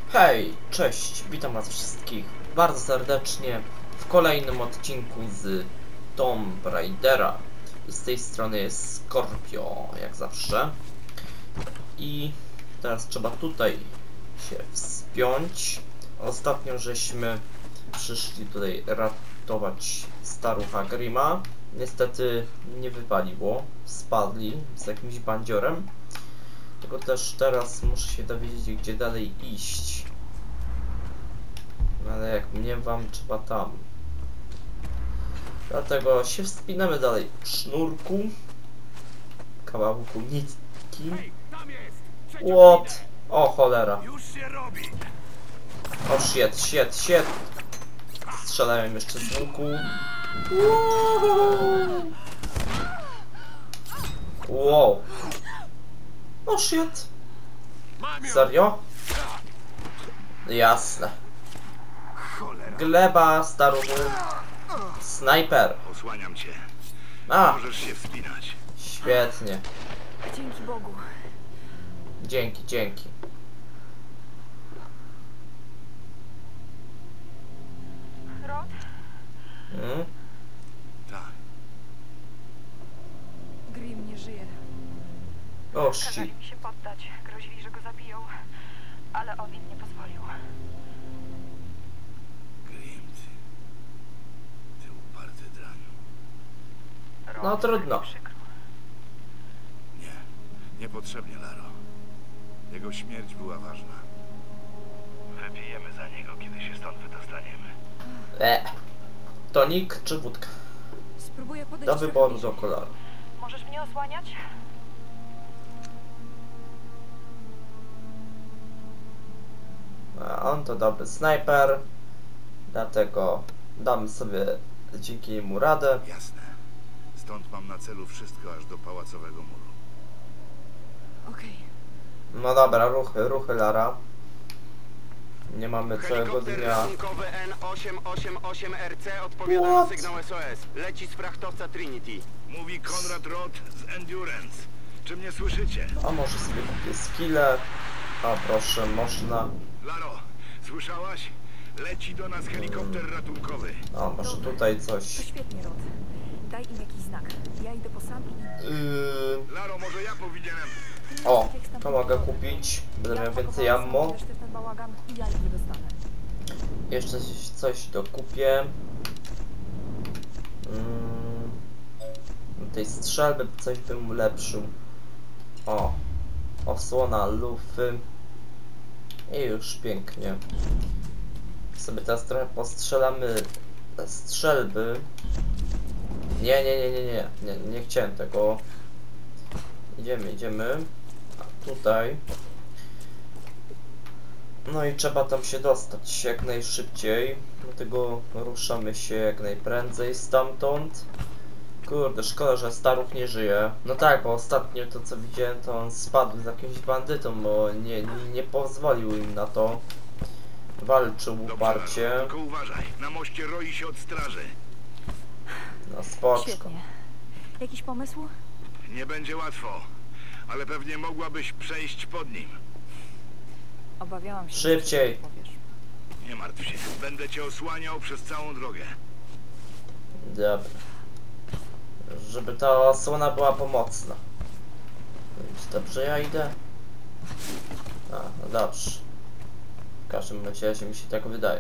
Hej, cześć, witam was wszystkich bardzo serdecznie w kolejnym odcinku z Tomb Raidera. I z tej strony jest Scorpio, jak zawsze. I teraz trzeba tutaj się wspiąć. Ostatnio żeśmy przyszli tutaj ratować starucha Grima. Niestety nie wypaliło, spadli z jakimś bandziorem. Tylko też teraz muszę się dowiedzieć, gdzie dalej iść. Ale jak mnie wam, trzeba tam. Dlatego się wspinamy dalej w sznurku. Kawałku nitki. What? O cholera. O shit. Strzelają jeszcze z łuku. Wow. O shit. Serio? Jasne. Gleba, staruchu. Snajper. Osłaniam cię. A, Możesz się wspinać. świetnie. Dzięki Bogu. Dzięki. Rod? Tak. Grim nie żyje. O Kazali shit. mi się poddać. Grozili, że go zabiją. Ale Odin nie pozwolił. Grim, ty uparty draniu. Rod, No trudno. mi przykro. Niepotrzebnie, Laro. Jego śmierć była ważna. Wypijemy za niego, kiedy się stąd wydostaniemy. Tonik czy wódka? Spróbuję podejść Do trochę wyboru, bliżej. do koloru. Możesz mnie osłaniać? A on to dobry snajper. Dlatego damy sobie dzięki niemu radę. Jasne. Stąd mam na celu wszystko aż do pałacowego muru. Okej. No dobra, ruchy Lara. Nie mamy całego Helikopter dnia. ratunkowy N888RC odpowiada What? na sygnał SOS. Leci z frachtowca Trinity. Mówi Konrad Roth z Endurance. Czy mnie słyszycie? A może sobie kupię skille. A proszę, można. Laro, słyszałaś? Leci do nas helikopter ratunkowy. A może tutaj To coś. świetnie, Rod. Daj im jakiś znak. Ja idę po sam i... Laro, może ja powinienem... O, to mogę kupić. Będę miał więcej ammo. Resztę ten bałagan i ja ich wydostanę. Jeszcze coś dokupię. Tej strzelby coś bym ulepszył. O, osłona lufy. I już pięknie. Sobie teraz trochę postrzelamy strzelby. Nie chciałem tego. Idziemy. A tutaj. No i trzeba tam się dostać jak najszybciej. Dlatego ruszamy się jak najprędzej stamtąd. Kurde, szkoda, że Staruch nie żyje. No tak, bo ostatnio to co widziałem, to on spadł z jakimś bandytą, bo nie pozwolił im na to. Walczył Dobrze, uparcie. Laro, tylko uważaj. Na moście roi się od straży. No spoczko. Świetnie. Jakiś pomysł? Nie będzie łatwo, ale pewnie mogłabyś przejść pod nim. Obawiałam się. Szybciej. że powiesz. Nie martw się, będę cię osłaniał przez całą drogę. Dobra. Żeby ta osłona była pomocna. Więc dobrze ja idę? A, no dobrze. W każdym razie mi się tak wydaje.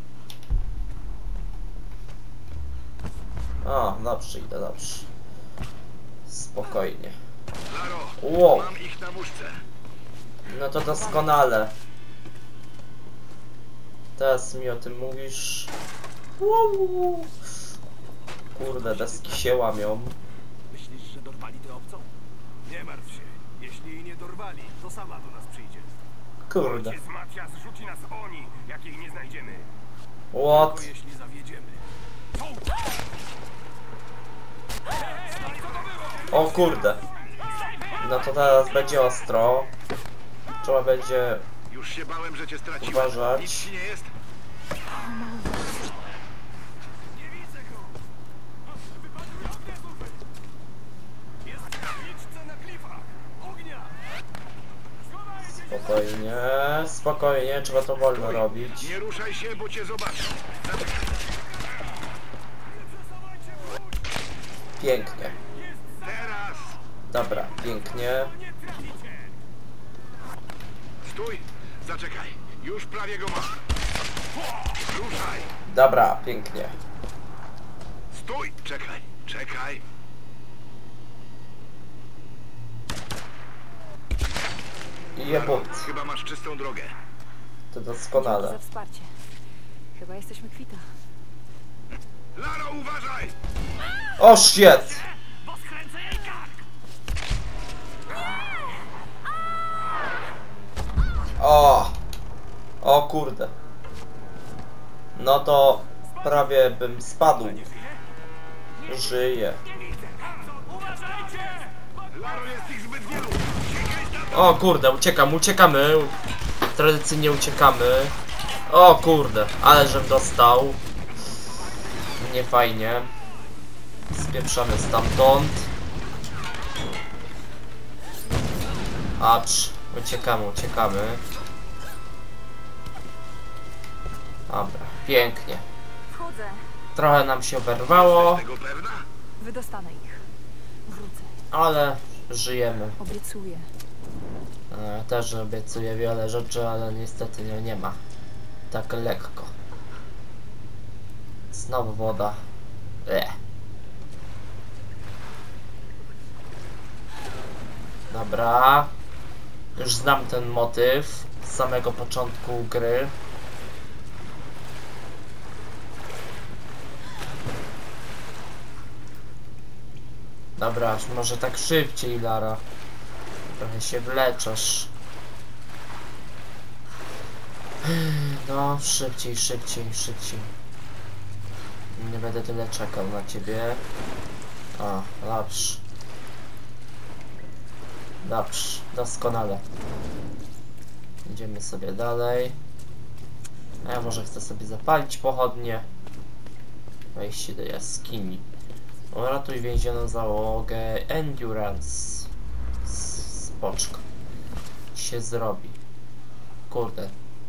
O, dobrze idę, dobrze. Spokojnie. Laro, Wow. mam ich na muszce. No to doskonale. Teraz mi o tym mówisz. Wow. Kurde, deski się łamią. Myślisz, że dorwali tę obcą? Nie martw się. Jeśli jej nie dorwali, to sama do nas przyjdzie. Kurde. Ojciec Matias rzuci nas oni, jak jej nie znajdziemy. What? Tylko jeśli zawiedziemy. O kurde. No to teraz będzie ostro. Trzeba będzie Już się bałem, że cię straciłem. uważać. Nic ci nie jest? Nie widzę go! Wypadły ognie z lufy! Jest w kapliczce na klifach! Ognia! Schowajcie się! Spokojnie, spokojnie, trzeba to wolno robić. Nie ruszaj się, bo cię zobaczę. Pięknie. Teraz! Dobra, pięknie. Stój! Zaczekaj. Już prawie go mam. Ruszaj! Dobra, pięknie. Stój! Czekaj, czekaj. I jebut. Chyba masz czystą drogę. To Dzięki doskonale. za wsparcie. Chyba jesteśmy kwita. Laro, uważaj! O, shit! Bo skręcę jej kark! O kurde. No to prawie bym spadł. Żyję. Uważajcie! Laro, jest ich zbyt wielu! O kurde, uciekamy. Tradycyjnie uciekamy. O kurde, ale żem dostał. Nie fajnie. Spieprzamy stamtąd. Acz, uciekamy. Dobra, pięknie. Wchodzę. Trochę nam się oberwało, Tego pewna? Wydostanę ich. Wrócę. ale żyjemy. Obiecuję. Też obiecuję wiele rzeczy, ale niestety nie ma. Tak lekko. Znowu woda. Dobra. Już znam ten motyw z samego początku gry. Dobra, może tak szybciej, Lara. Trochę się wleczasz. No, szybciej. Nie będę tyle czekał na ciebie. O, dobrze. Doskonale. Idziemy sobie dalej. A ja może chcę sobie zapalić pochodnie. Wejście do jaskini. Uratuj więzioną załogę Endurance. Spoczko. Się zrobi. Kurde.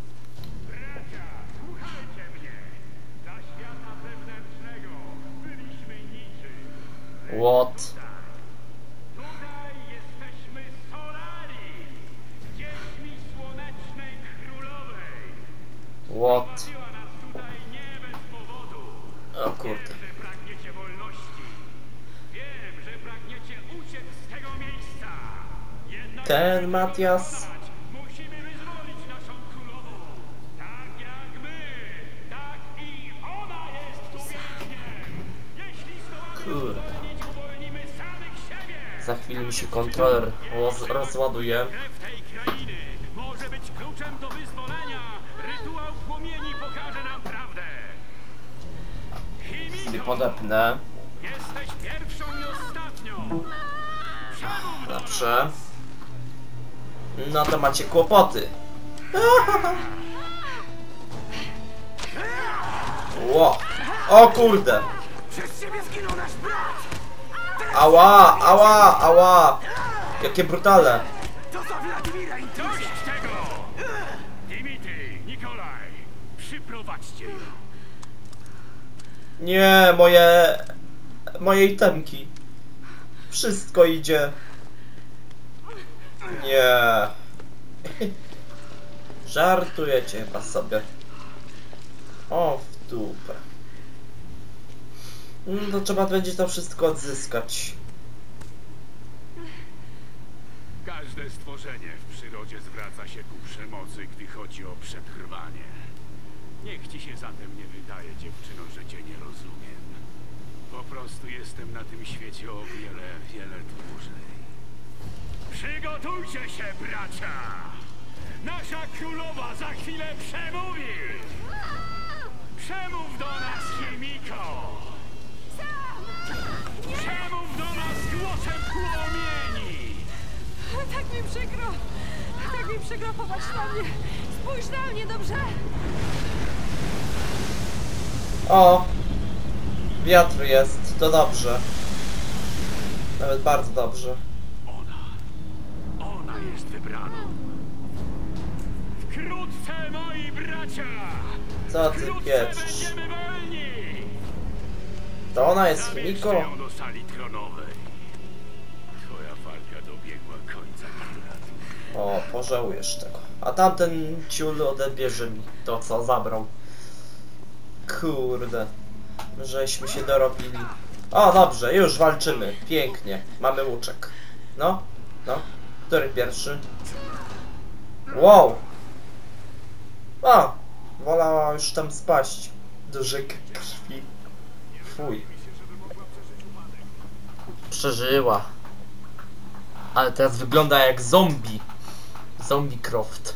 What? Tutaj jesteśmy Solari, dziećmi Słonecznej Królowej. What? Zabiła nas tutaj nie bez powodu. O kurde. Wiem, że pragniecie wolności. Wiem, że pragniecie uciec z tego miejsca. Jednak Ten Matias. musimy wyzwolić naszą królową. Tak jak my, tak i ona jest tu więźniem. Jeśli Kurde. zdołamy uwolnimy samych siebie. Za chwilę mi się kontroler rozładuje. Krew tej krainy może być kluczem do wyzwolenia. Rytuał płomieni pokaże nam prawdę. Sobie Chimiko, podepnę. jesteś pierwszą i ostatnią. Przemów do Dobrze. No to macie kłopoty. Ło. O kurde. Przez ciebie zginął nasz brat! Ała. Jakie brutale. To za Wladimira i dość tego! Dimitri, Nikolaj, przyprowadźcie ją. Nie, moje itemki. Wszystko idzie. Nie. Żartujecie chyba sobie. O, w dupę. No to trzeba będzie to wszystko odzyskać. Każde stworzenie w przyrodzie zwraca się ku przemocy, gdy chodzi o przetrwanie. Niech ci się zatem nie wydaje, dziewczyno, że cię nie rozumiem. Po prostu jestem na tym świecie o wiele dłużej. Przygotujcie się, bracia! Nasza królowa za chwilę przemówi! Przemów do nas, Chimiko! Przemów do nas głosem płomieni! Tak mi przykro, popatrz na mnie. Spójrz na mnie, dobrze? O! Wiatr jest, to dobrze. Nawet bardzo dobrze. Ona jest wybraną. Wkrótce, moi bracia! Co ty Wkrótce pieprzysz? będziemy wolni! To ona jest Zabierzcie chemiką? ją do sali tronowej. Twoja walka dobiegła końca, Konrad. O, pożałujesz tego. A tamten ciul odebierze mi to, co zabrał. Kurde. Żeśmy się dorobili. O, dobrze, już walczymy. Pięknie. Mamy łuczek. No, no. Który pierwszy? Wow! O! Wolała już tam spaść. Do rzek krwi. Fuj. Przeżyła. Ale teraz wygląda jak zombie. Zombie Croft.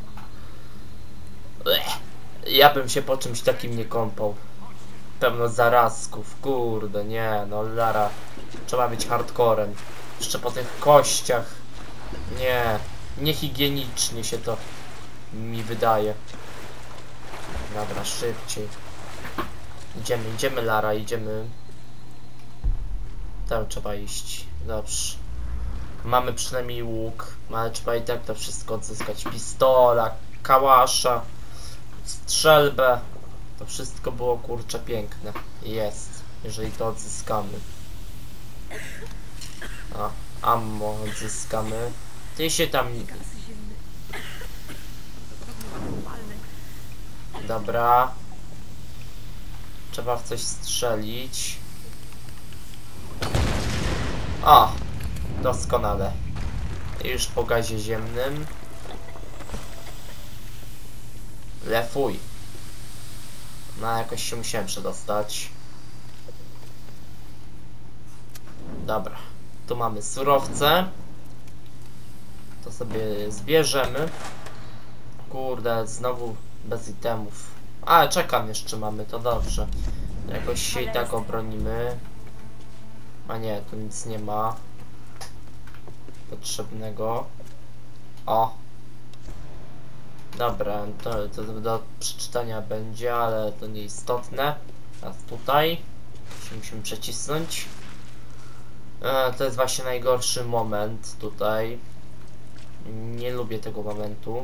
Ech. Ja bym się po czymś takim nie kąpał. Pełno zarazków. Kurde, nie, no Lara. Trzeba być hardcorem. Jeszcze po tych kościach. Nie. Niehigienicznie się to mi wydaje. Dobra, szybciej. Idziemy Lara, idziemy. Tam trzeba iść. Dobrze. Mamy przynajmniej łuk, ale trzeba i tak to wszystko odzyskać. Pistola, kałasza, strzelbę. To wszystko było kurczę piękne. Jest, jeżeli to odzyskamy. A, ammo odzyskamy. Ty się tam... Dobra. Trzeba w coś strzelić. O! Doskonale. Już po gazie ziemnym. Lefuj. No jakoś się musiałem przedostać. Dobra. Tu mamy surowce. To sobie zbierzemy. Kurde, znowu bez itemów. Ale czekam, jeszcze mamy, to dobrze. Jakoś się i tak obronimy. A nie, tu nic nie ma potrzebnego. O! Dobra, to do przeczytania będzie, ale to nieistotne. Teraz tutaj się musimy przecisnąć. To jest właśnie najgorszy moment tutaj. Nie lubię tego momentu.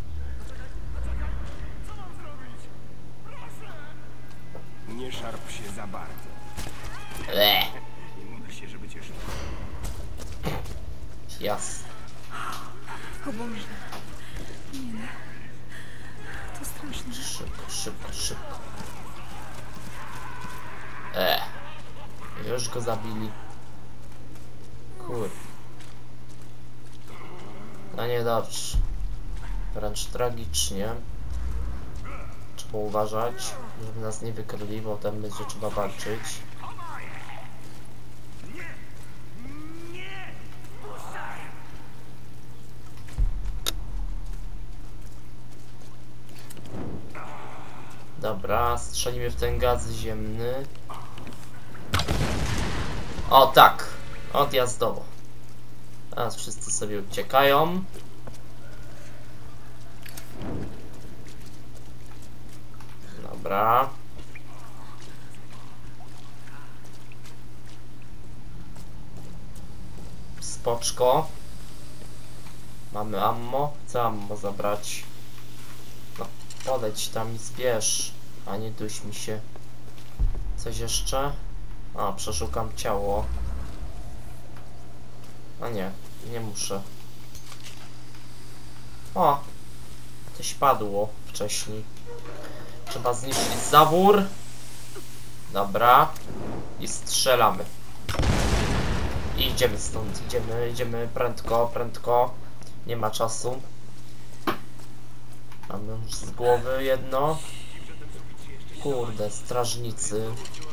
Nie szarp się za bardzo. Nie módl się, żeby cię szło. Jasne. O Boże. Nie. To straszne. Szybko. Już go zabili. Kur. No niedobrze. Wręcz tragicznie. Trzeba uważać, żeby nas nie wykryli, bo tam będzie trzeba walczyć. Dobra, strzelimy w ten gaz ziemny. O tak, odjazdowo. Teraz wszyscy sobie uciekają. Dobra. Spoczko. Mamy ammo. Chcę ammo zabrać. No, podejdź tam i zbierz. A nie duś mi się. Coś jeszcze? A, przeszukam ciało. A nie, nie muszę. O! Coś padło wcześniej. Trzeba zniszczyć zawór. Dobra. I strzelamy. I idziemy stąd. Idziemy prędko. Nie ma czasu. Mamy już z głowy jedno. Kurde, strażnicy.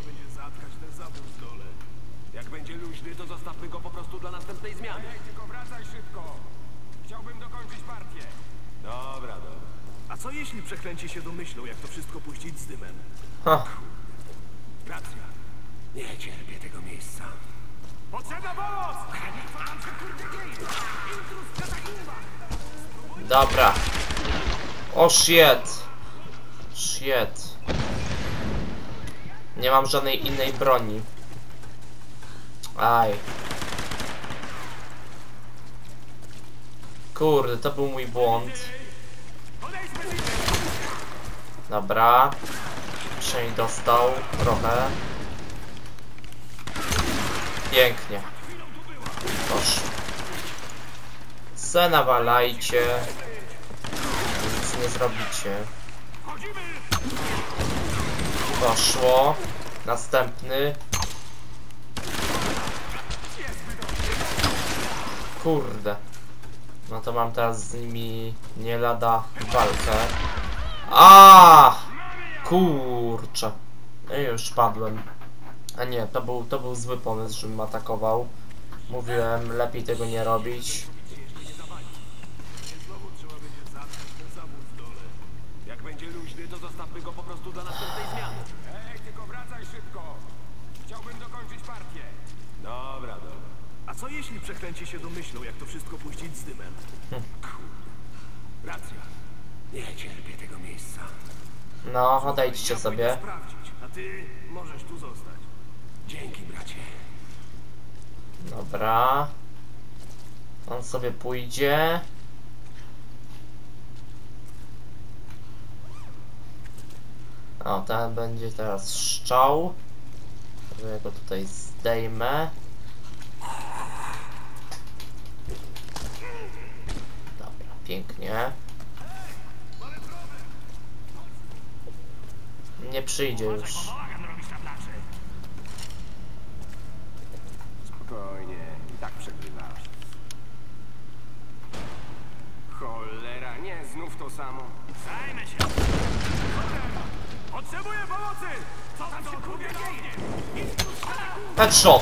Jak będzie luźny, to zostawmy go po prostu dla następnej zmiany. Tylko wracaj szybko. Chciałbym dokończyć partię. Dobra. A co jeśli przeklęci się domyślą, jak to wszystko puścić z dymem? Ha. Racja. Nie cierpię tego miejsca. Potrzeba pomoc! Dobra. O shit. Nie mam żadnej innej broni. Aj. Kurde, to był mój błąd. Dobra. Przynajmniej dostał trochę. Pięknie. Proszę. Se nawalajcie. Nic nie zrobicie. Poszło. Następny. Kurde. No to mam teraz z nimi nie lada walkę. A! Kurczę. No i już padłem. A nie, to był zły pomysł, żebym atakował. Mówiłem, lepiej tego nie robić. Jak będzie luźny, to zostawmy go po prostu dla następnej zmiany. Ej, tylko wracaj szybko. Chciałbym dokończyć partię. Dobra, dobra. A co jeśli przekręci się domyślą, jak to wszystko puścić z dymem? Racja. Nie cierpię tego miejsca. No, odejdźcie sobie. Sprawdzić, a ty możesz tu zostać. Dzięki, bracie. Dobra. On sobie pójdzie. O, ten będzie teraz strzał. Ja go tutaj zdejmę. Dobra, pięknie. Nie przyjdzie już. Spokojnie, i tak przegrywasz. Cholera, nie, znów to samo. Zajmę się. Potrzebuję pomocy! Co tam się kurwie dzieje? Headshot!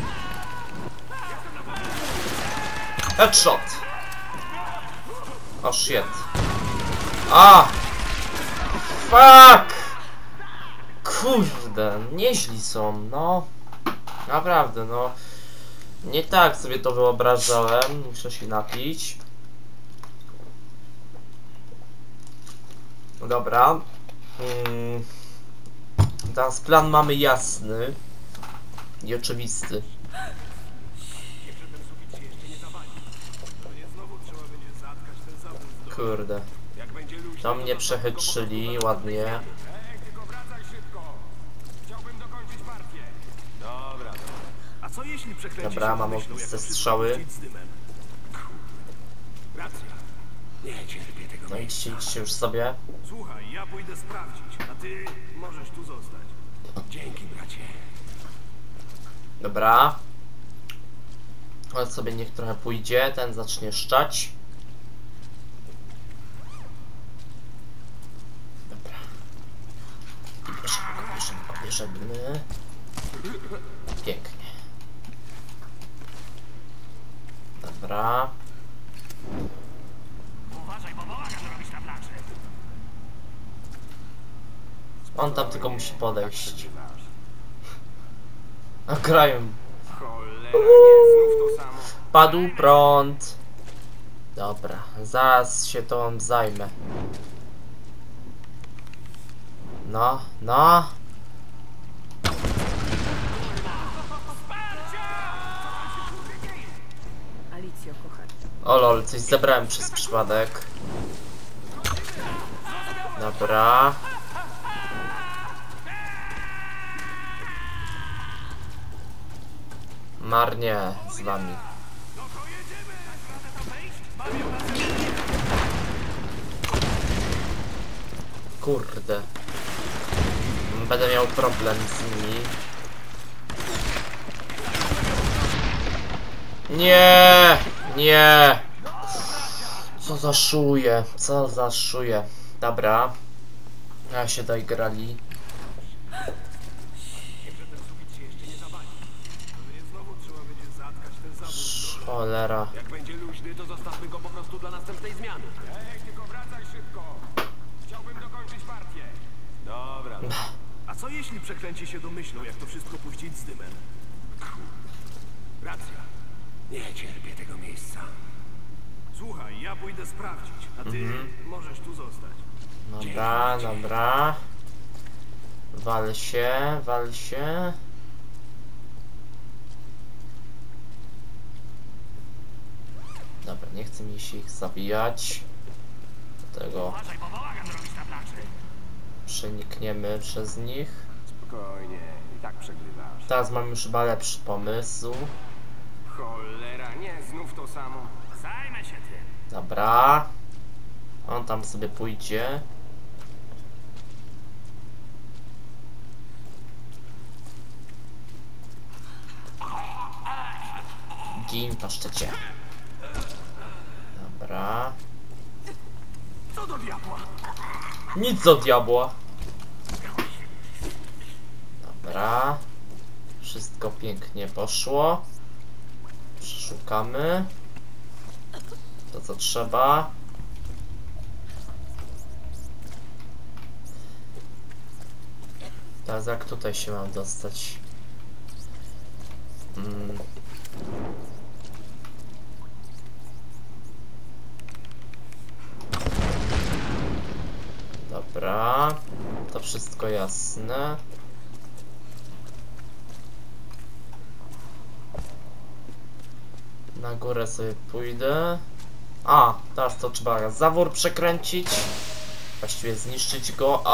Headshot! O shit. A! Fuck! Kurde, nieźli są, no. Naprawdę, no. Nie tak sobie to wyobrażałem. Muszę się napić. Dobra. Teraz plan mamy jasny i oczywisty. Kurde. To mnie przechytrzyli ładnie. Ej, tylko wracaj szybko. Chciałbym dokończyć partię. Dobra, dobra. A co jeśli przekręci Dobra, się mam domyślą, jak te to wszystko strzały. puścić z dymem? Racja. Nie cierpię tego No miejsca. idźcie już sobie. Słuchaj, ja pójdę sprawdzić, a ty możesz tu zostać. Dzięki, bracie. Dobra. On sobie niech trochę pójdzie, ten zacznie szczać. Dobra. Bierzemy. Pięknie. Dobra. Uważaj, bo bałagan robisz na plaży. On tam tylko musi podejść. A grają. Cholera, nie, znów to samo. Padł prąd. Dobra, zaraz się tą zajmę. No, no. Alicjo, kochanie. O lol, coś zebrałem przez przypadek. Dobra. Marnie z wami. Kurde. Będę miał problem z nimi. Nie! Nie! Co za szuje? Co za szuje? Dobra. Ja się doigrali. Cholera. Jak będzie luźny, to zostawmy go po prostu dla następnej zmiany. Ej, tylko wracaj szybko. Chciałbym dokończyć partię. Dobra. A co jeśli przekręci się domyślą, jak to wszystko puścić z dymem? Racja. Nie cierpię tego miejsca. Słuchaj, ja pójdę sprawdzić, a ty możesz tu zostać. Dobra, dobra. Wal się, wal się. Dobra, nie chce mi się ich zabijać. Dlatego... Uważaj, bo bałagan robisz na plaży. przenikniemy przez nich. Spokojnie, i tak przegrywasz. Teraz mam już chyba lepszy pomysł. Cholera, nie, znów to samo. Zajmę się tym. Dobra. On tam sobie pójdzie. Gin, paszczecie. Dobra. Co do diabła? Nic do diabła. Dobra. Wszystko pięknie poszło. Przeszukamy to, co trzeba. Teraz jak tutaj się mam dostać? Dobra, to wszystko jasne. Na górę sobie pójdę. A, teraz to trzeba zawór przekręcić. Właściwie zniszczyć go.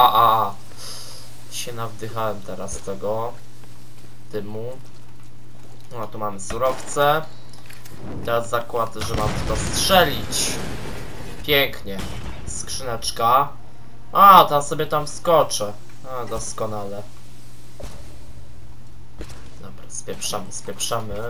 Się nawdychałem teraz tego dymu. No, tu mamy surowce. Teraz zakład, że mam w to strzelić. Pięknie. Skrzyneczka. A, teraz sobie tam skoczę. A, doskonale. Dobra, spieprzamy.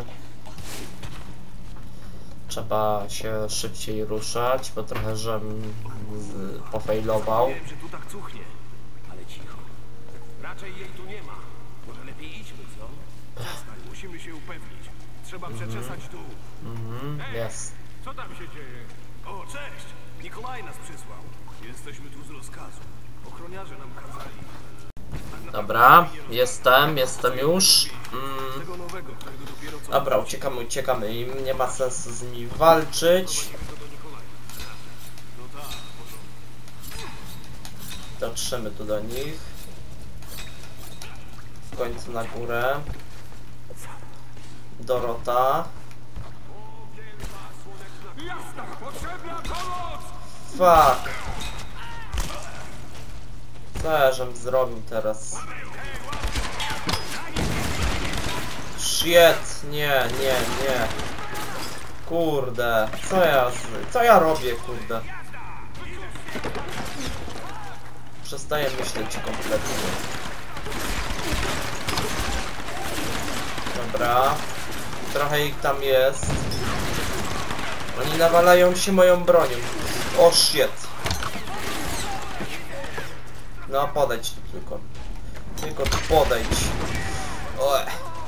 Trzeba się szybciej ruszać, bo trochę żem pofejlował. Wiem, że tu tak cuchnie, ale cicho. Raczej jej tu nie ma. Może lepiej idźmy, co? Przestań, musimy się upewnić. Trzeba przeczesać dół. Jest. Co tam się dzieje? O, cześć! Nikolaj nas przysłał. Jesteśmy tu z rozkazu. Ochroniarze nam kazali. Dobra, jestem już. Tego nowego, którego dopiero co... Dobra, uciekamy. Im nie ma sensu z nimi walczyć. No tak, Dotrzemy tu do nich. W końcu na górę. Dorota. Fuck. Co ja żem zrobił teraz? Shit, nie. Kurde, co ja robię, kurde? Przestaję myśleć kompletnie. Dobra. Trochę ich tam jest. Oni nawalają się moją bronią. O shit. No podejdź tu tylko. Tylko tu podejdź. Oj.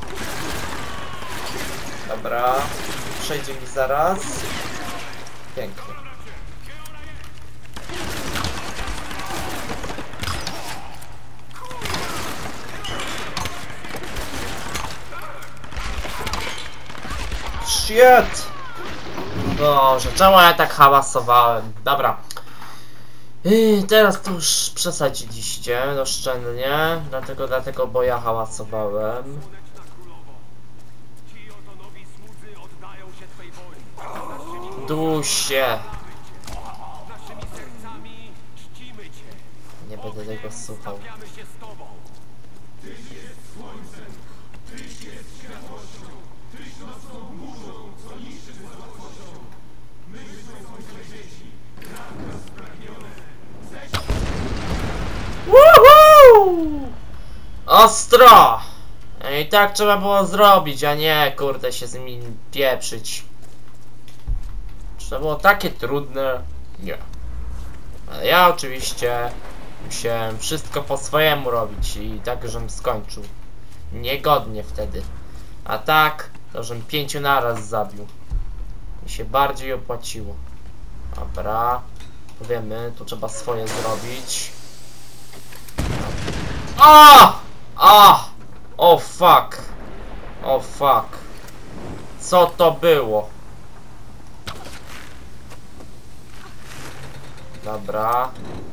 Dobra. Przejdzie mi zaraz. Pięknie. Shit! Boże, czemu ja tak hałasowałem? Dobra. Teraz to już przesadziliście oszczędnie, dlatego bo ja hałasowałem. Dusie! Nie będę tego słuchał. Woohoo! Ostro! I tak trzeba było zrobić, a nie kurde się z nimi pieprzyć. Czy to było takie trudne? Nie. Ale ja oczywiście musiałem wszystko po swojemu robić i tak żem skończył. Niegodnie wtedy. A tak, to żem 5 naraz zabił. Mi się bardziej opłaciło. Dobra. Wiemy, tu trzeba swoje zrobić. O fuck. O fuck. Co to było? Dobra.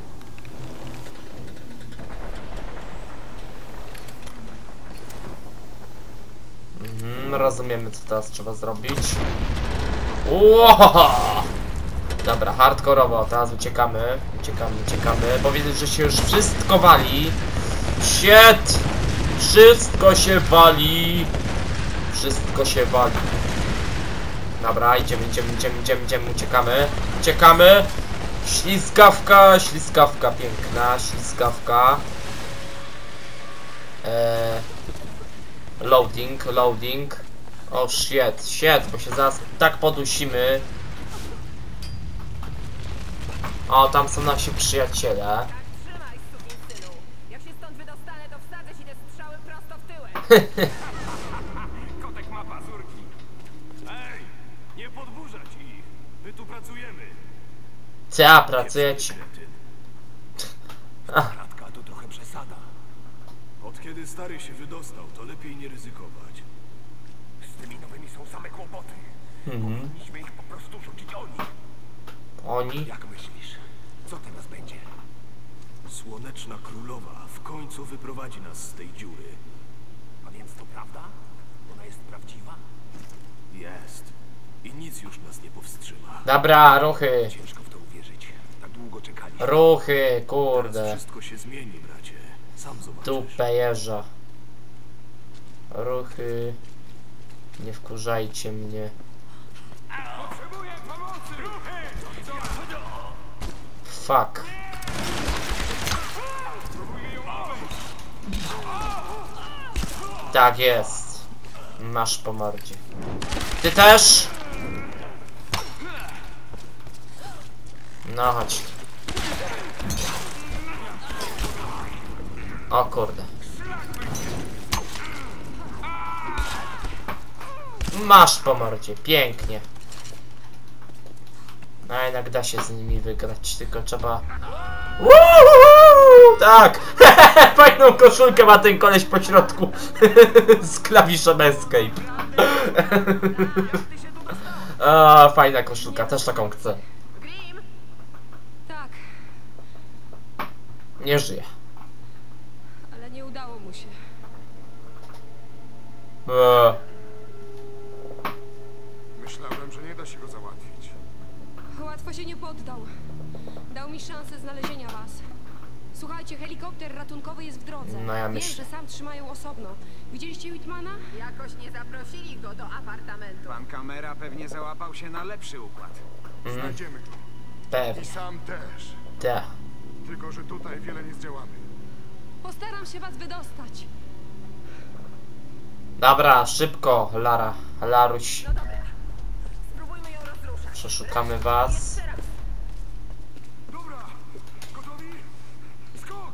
Rozumiemy, co teraz trzeba zrobić. Wow! Dobra, hardkorowo, teraz uciekamy. Uciekamy, bo widzę, że się już wszystko wali. Shit! Wszystko się wali. Wszystko się wali. Dobra, idziemy, uciekamy. Ślizgawka, piękna, ślizgawka. Loading. O shit, bo się zaraz tak podusimy. O, tam są nasi przyjaciele. Trzymaj, sukinsynu. Jak się stąd wydostanę, to wsadzę ci te strzały prosto w tyłek. Kotek ma pazurki. Ej, nie podburzać ich. My tu pracujemy. Co, pracujecie? Kratka to trochę przesada. Od kiedy stary się wydostał, to lepiej nie ryzykować. Z tymi nowymi są same kłopoty. Powinniśmy ich po prostu rzucić Oni? Jak myślisz? Co teraz będzie? Słoneczna Królowa w końcu wyprowadzi nas z tej dziury. A więc to prawda? Ona jest prawdziwa? Jest. I nic już nas nie powstrzyma. Dobra, ruchy. Ciężko w to uwierzyć. Tak długo czekaliśmy. Ruchy, Teraz kurde. wszystko się zmieni, bracie. Sam zobaczysz. Dupę jeża. Ruchy. Nie wkurzajcie mnie. Potrzebuję pomocy! Ruchy! Fuck. Tak jest. Masz po mordzie. Ty też? No chodź. O kurde. Masz po mordzie, pięknie. No jednak da się z nimi wygrać, tylko trzeba... Tak! Fajną koszulkę ma ten koleś po środku. Z klawiszem escape. A, fajna koszulka, też taką chcę. Grim! Tak, Nie żyje. ale nie udało mu się. Myślałem, że nie da się go załatwić. Łatwo się nie poddał. Dał mi szansę znalezienia was. Słuchajcie, helikopter ratunkowy jest w drodze. No ja Wiem, myślę. że sam trzymają osobno. Widzieliście Whitmana? Jakoś nie zaprosili go do apartamentu. Pan kamera pewnie załapał się na lepszy układ. Znajdziemy go. Pewnie. I sam też. Tak. Tylko, że tutaj wiele nie zdziałamy. Postaram się was wydostać. Dobra, szybko, Lara. Laruś. No dobra. Spróbujmy ją rozruszać. Przeszukamy was. Jeszcze raz. Dobra, gotowi? Skok!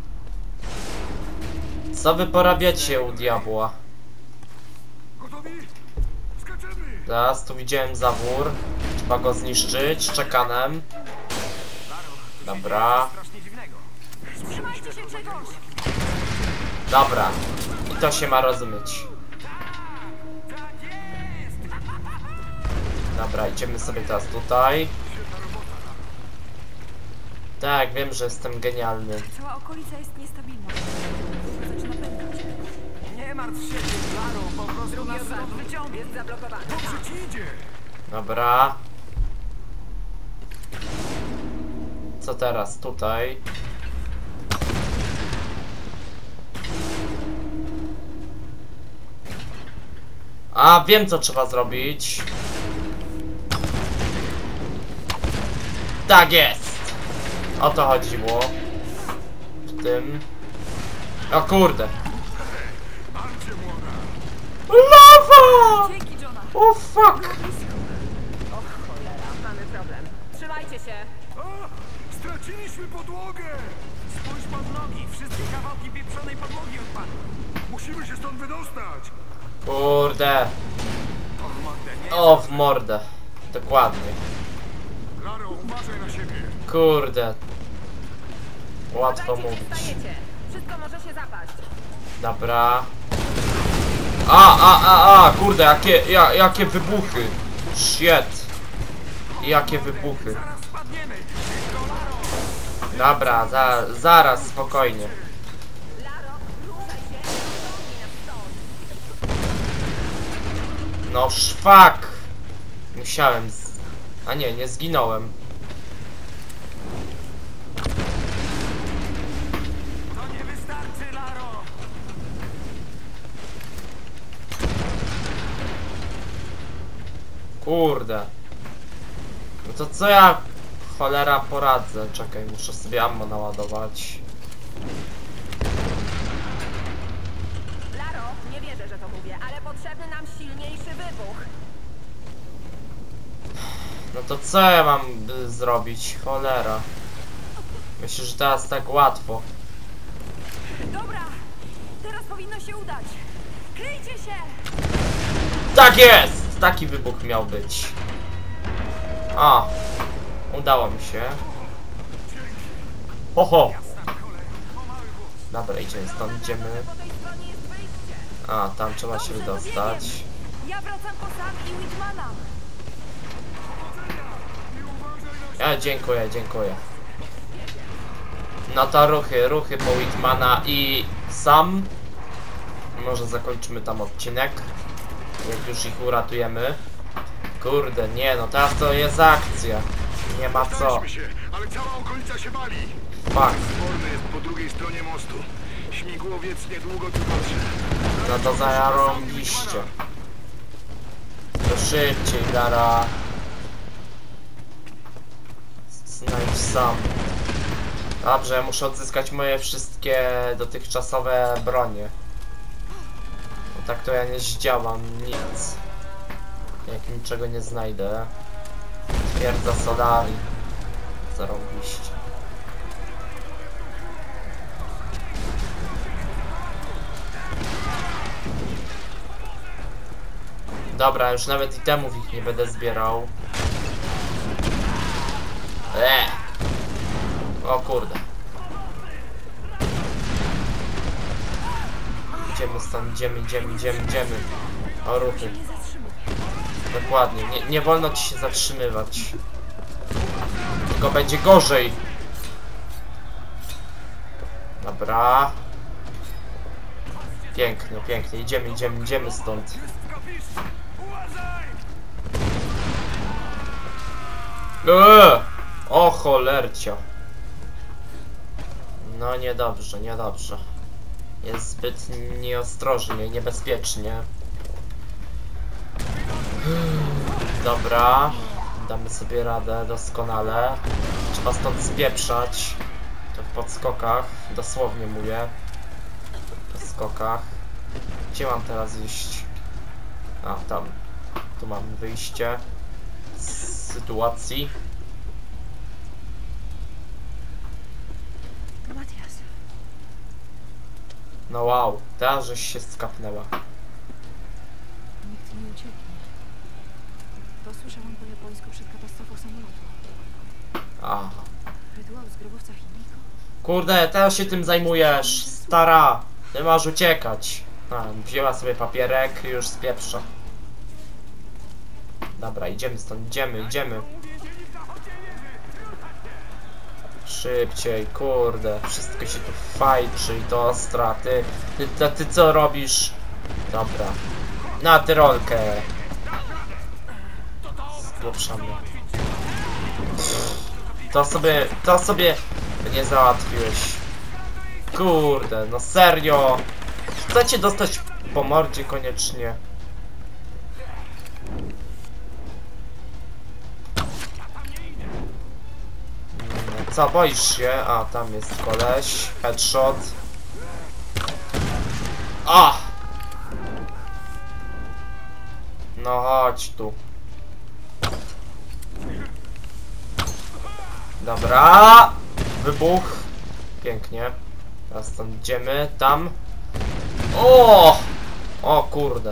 Co wy porabiacie u diabła? Gotowi? Skaczemy! Zaraz tu widziałem zawór. Trzeba go zniszczyć czekanem. Dobra. Strasznie dziwnego. Trzymajcie się czegoś! Dobra. I to się ma rozumieć. Dobra, idziemy sobie teraz tutaj. Tak, wiem, że jestem genialny. Cała okolica jest niestabilna. Zaczyna pękać. Nie martw się, Klaro, po prostu nas stąd wyciągnie. Jest zablokowany. Dobrze ci idzie! Dobra. Co teraz? Tutaj. A, wiem co trzeba zrobić. Tak jest! O to chodziło. W tym. O kurde. Marcie młoda! Lawa! Dzięki, Johna. O fuck! O cholera, mamy problem. Trzymajcie się. A! Straciliśmy podłogę! Spójrz pod nogi, wszystkie kawałki pieprzonej podłogi odpadły. Musimy się stąd wydostać! Kurde. O mordę, nie? O, w mordę. Dokładnie. Klaro, uważaj na siebie! Kurde. Łatwo Dajcie, gdzie mówić. stajecie. Wszystko może się zapaść. Dobra. Kurde, jakie wybuchy. Shit. Jakie wybuchy. Zaraz spadniemy. Szybko, Laro. Dobra, zaraz, spokojnie. Laro, ruszaj się i ciągnij nas stąd. No szwak. Musiałem A nie zginąłem. Kurde. No to co ja cholera poradzę? Czekaj, muszę sobie ammo naładować. Laro, nie wierzę, że to mówię, ale potrzebny nam silniejszy wybuch. No to co ja mam zrobić? Cholera. Myślę, że teraz tak łatwo. Dobra, teraz powinno się udać. Kryjcie się! Tak jest! Taki wybuch miał być. A, udało mi się. Oho! Dobra, idziemy stąd, idziemy. Po tej stronie jest wyjście. A, tam trzeba się Dobrze, to wydostać. biegiem. Ja wracam po Sam i Whitmana. Dziękuję, dziękuję. No to ruchy po Whitmana i Sam. Może zakończymy tam odcinek, jak już ich uratujemy. Kurde, nie no, teraz to jest akcja. Nie ma co. Staraliśmy się, ale cała okolica się wali. Fuck. Sporny jest po drugiej stronie mostu. Śmigłowiec niedługo tu dotrze. No to zarąbiście. To szybciej, Lara. Znajdź Sam. Dobrze, muszę odzyskać moje wszystkie dotychczasowe bronie. Bo tak to ja nie zdziałam nic. Jak niczego nie znajdę. Twierdza Solari. Zarąbiście. Dobra, już nawet itemów ich nie będę zbierał. O kurde. Idziemy stąd, idziemy. O ruchy. Dokładnie, nie wolno ci się zatrzymywać. Tylko będzie gorzej. Dobra. Pięknie, pięknie. Idziemy stąd. O cholercia. No niedobrze, niedobrze. Jest zbyt nieostrożnie, niebezpiecznie. Dobra. Damy sobie radę doskonale. Trzeba stąd spieprzać. To w podskokach. Dosłownie mówię. W podskokach. Gdzie mam teraz iść? A, tam. Tu mam wyjście z sytuacji. Matias. No wow, teraz żeś się skapnęła. Nikt nie ucieknie. To słyszałam po japońsku przed katastrofą samolotu. Aha. Rytuał z grobowca Himiko? Kurde, teraz się tym zajmujesz, stara. Ty masz uciekać. A, wzięła sobie papierek i już spieprza. Dobra, idziemy stąd, idziemy. Szybciej, kurde, wszystko się tu fajczy i to ostra. Ty co robisz? Dobra. Na tyrolkę. Spieprzamy. To sobie nie załatwiłeś. Kurde, no serio. Chcecie dostać po mordzie koniecznie. Co, boisz się? A, tam jest koleś. Headshot. A! No chodź tu. Dobra. Wybuch. Pięknie. Teraz stąd idziemy. Tam. O! O kurde.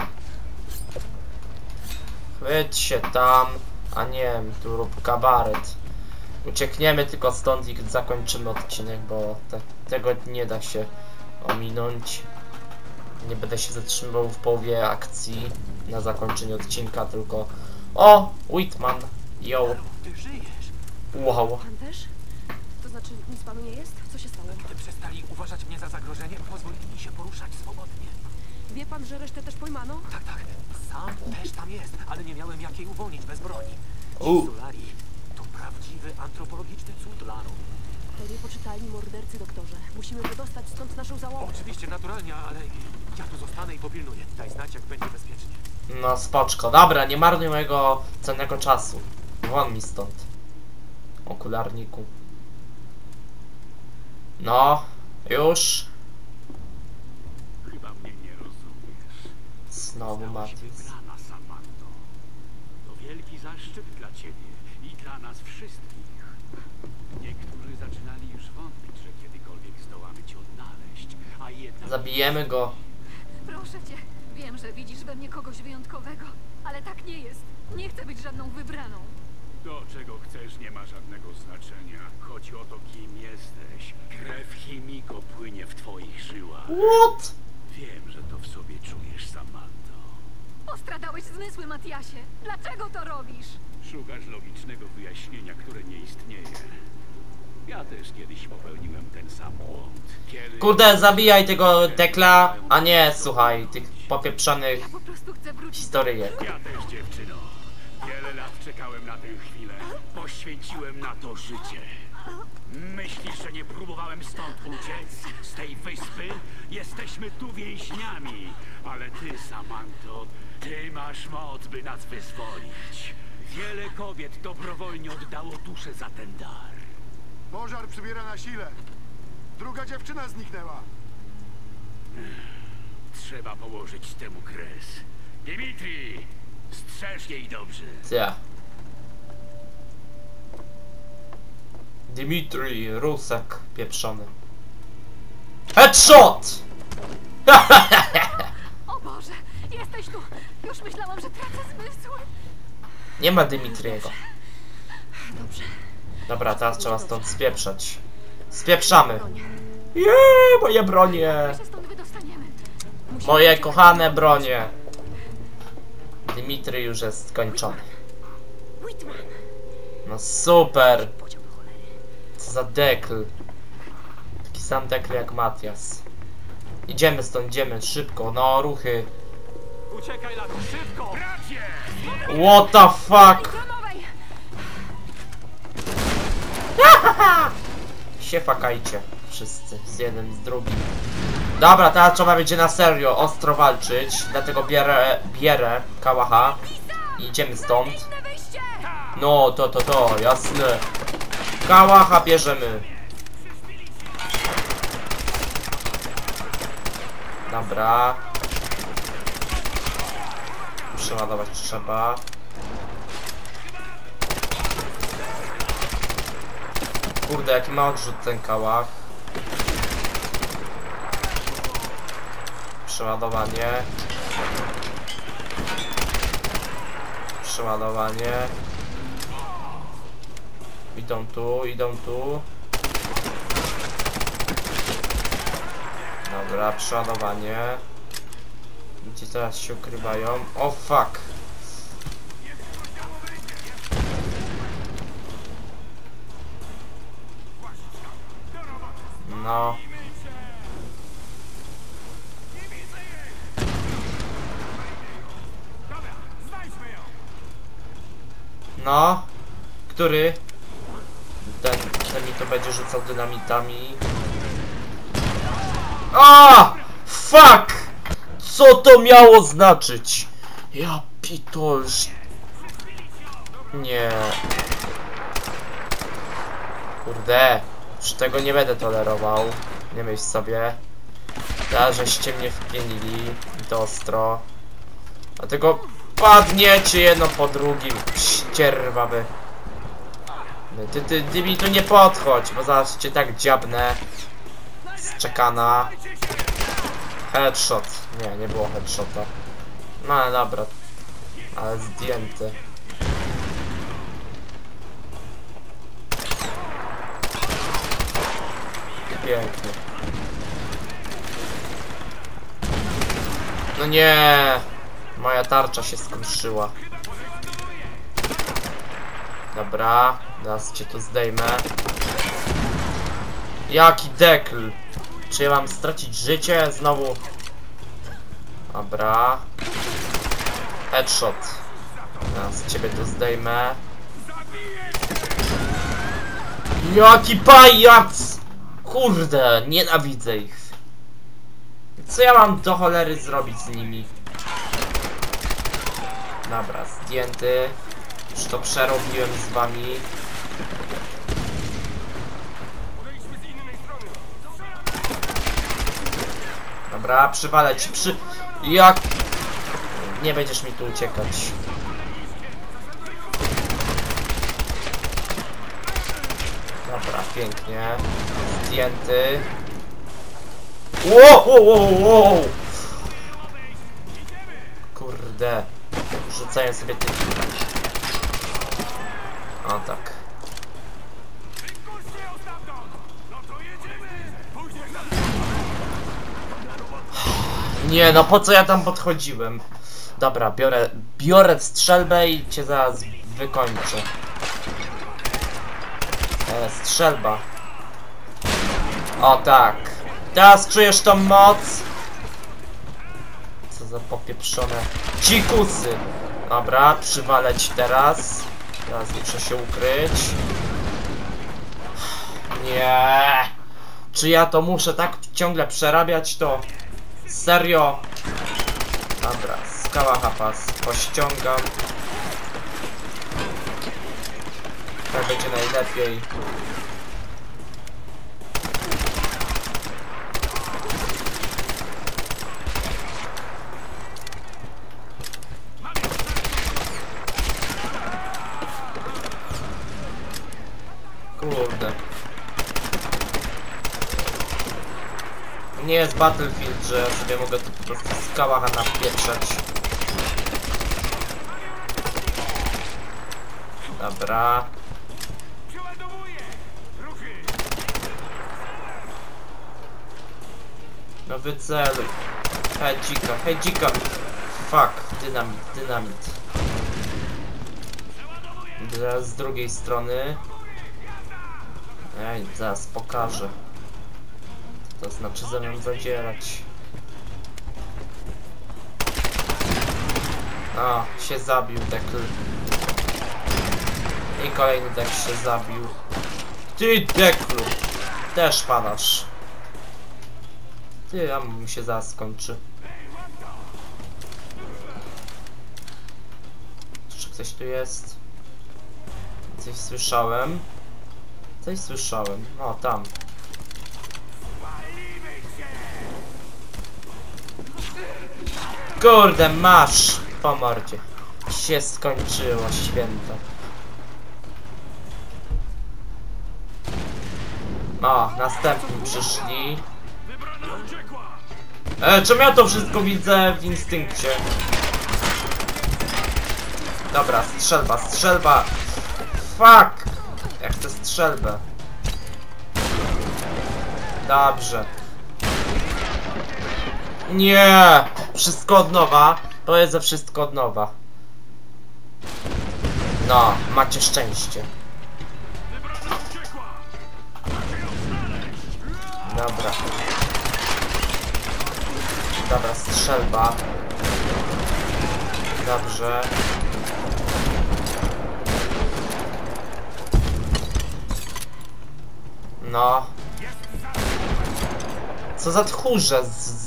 Chwyć się tam. A nie, tu rób kabaret. Uciekniemy tylko stąd i zakończymy odcinek, bo tego nie da się ominąć. Nie będę się zatrzymywał w połowie akcji na zakończenie odcinka, tylko... O! Whitman! Yo! Ty żyjesz. Wow! Pan też? To znaczy, nic panu nie jest? Co się stało? Gdy przestali uważać mnie za zagrożenie, pozwolili mi się poruszać swobodnie. Wie pan, że resztę też pojmano? Tak. Sam też tam jest, ale nie miałem jak jej uwolnić bez broni. U. Solari to prawdziwy antropologiczny cud, Laro. To niepoczytalni mordercy, doktorze. Musimy wydostać stąd naszą załogę. Oczywiście, naturalnie, ale ja tu zostanę i popilnuję. Daj znać, jak będzie bezpiecznie. No spoczko. Dobra, nie marnuj mojego cennego czasu. Won mi stąd. Okularniku. No, już. Chyba mnie nie rozumiesz. Znowu Zostałaś Matias. wybrana, Samantho. To wielki zaszczyt dla ciebie i dla nas wszystkich. Niektórzy zaczynali już wątpić, że kiedykolwiek zdołamy cię odnaleźć, a jednak... Zabijemy go. Proszę cię, wiem, że widzisz we mnie kogoś wyjątkowego, ale tak nie jest. Nie chcę być żadną wybraną. To, czego chcesz, nie ma żadnego znaczenia. Chodzi o to, kim jesteś. Krew chemiko płynie w twoich żyłach. What? Wiem, że to w sobie czujesz, Samantho. Postradałeś zmysły, Matiasie. Dlaczego to robisz? Szukasz logicznego wyjaśnienia, które nie istnieje. Ja też kiedyś popełniłem ten sam błąd. Kiedy... Kurde, zabijaj tego Dekla, a nie, słuchaj, tych popieprzonych Ja po prostu chcę wrócić. historyjek. Ja też, dziewczyno. Wiele lat czekałem na tę chwilę. Poświęciłem na to życie. Myślisz, że nie próbowałem stąd uciec? Z tej wyspy? Jesteśmy tu więźniami. Ale ty, Samantho, ty masz moc, by nas wyzwolić. Wiele kobiet dobrowolnie oddało duszę za ten dar. Pożar przybiera na sile. Druga dziewczyna zniknęła. Trzeba położyć temu kres. Dimitri, strzeż jej dobrze. Ja. Dimitri, Rusek pieprzony. Headshot! O Boże, jesteś tu. Już myślałam, że tracę zmysły. Nie ma Dimitriego. Dobrze. Dobra, teraz trzeba stąd spieprzać. Spieprzamy. Moje bronie. My się stąd wydostaniemy. Musimy Moje uciekać. kochane bronie. Dimitri już jest skończony. Whitman. No super. Podział do cholery. Co za dekl. Taki sam dekl jak Matias. Idziemy stąd, idziemy szybko. No, ruchy. Uciekaj, Laro, szybko! Bracie! What the fuck? Gromowej! Się fakajcie wszyscy, z jednym, z drugim. Dobra, teraz trzeba będzie na serio ostro walczyć. Dlatego bierę kałacha. I idziemy stąd. Inne wyjście! No, to, jasne. Kałacha bierzemy. Dobra. Przeładować trzeba. Kurde, jaki ma odrzut ten kałach. Przeładowanie. Przeładowanie. Idą tu, idą tu. Dobra, przeładowanie. Gdzie teraz się ukrywają? O fuck! No. No. Który? Ten mi to będzie rzucał dynamitami. A! Fuck! Co to miało znaczyć? Ja pitolż. Nie. Kurde. Już tego nie będę tolerował. Nie myśl sobie. Teraz żeście mnie wpienili. I to ostro. Dlatego padniecie jedno po drugim. Ścierwa wy. Ty mi tu nie podchodź, bo zaraz cię tak dziabnę. Zczekana. Headshot. Nie było headshota. No ale dobra. Ale zdjęty. Pięknie. No nie. Moja tarcza się skruszyła. Dobra. Teraz cię tu zdejmę. Jaki dekl. Czy ja mam stracić życie? Znowu. Dobra. Headshot. Teraz ciebie tu zdejmę. Jaki pajac! Kurde, nienawidzę ich. Co ja mam do cholery zrobić z nimi? Dobra, zdjęty. Już to przerobiłem z wami. Dobra, przywalę ci Jak... Nie będziesz mi tu uciekać. Dobra, pięknie. Zdjęty. Wow! Kurde. Rzucają sobie ty. O tak. Nie, no po co ja tam podchodziłem? Dobra, biorę strzelbę i cię zaraz wykończę. Strzelba. O tak. Teraz czujesz tą moc? Co za popieprzone dzikusy. Dobra, przywalę ci teraz. Teraz muszę się ukryć. Nie. Czy ja to muszę tak ciągle przerabiać to? Serio? Dobra, skała hapas. Pościągam. Tak będzie najlepiej. Kurde. Nie jest Battlefield, że ja sobie mogę tu po prostu z kałacha napieprzać. Dobra. No wyceluj. Hej dzika. Fuck, dynamit. Teraz z drugiej strony. Ej, zaraz pokażę. To znaczy ze mną zadzierać. O, się zabił Dekl. I kolejny Dekl się zabił. Ty Deklu! Też padasz. Ty, a mi się zaraz skończy. Czy ktoś tu jest? Coś słyszałem. O, tam. Kurde, masz po mordzie. Się skończyło święto. O, następni przyszli. Czemu ja to wszystko widzę w instynkcie? Dobra, strzelba. Fuck! Ja chcę strzelbę. Dobrze. Nie! Wszystko od nowa. Powiedzę wszystko od nowa. No, macie szczęście. Dobra. Dobra, strzelba. Dobrze. No. Co za tchórze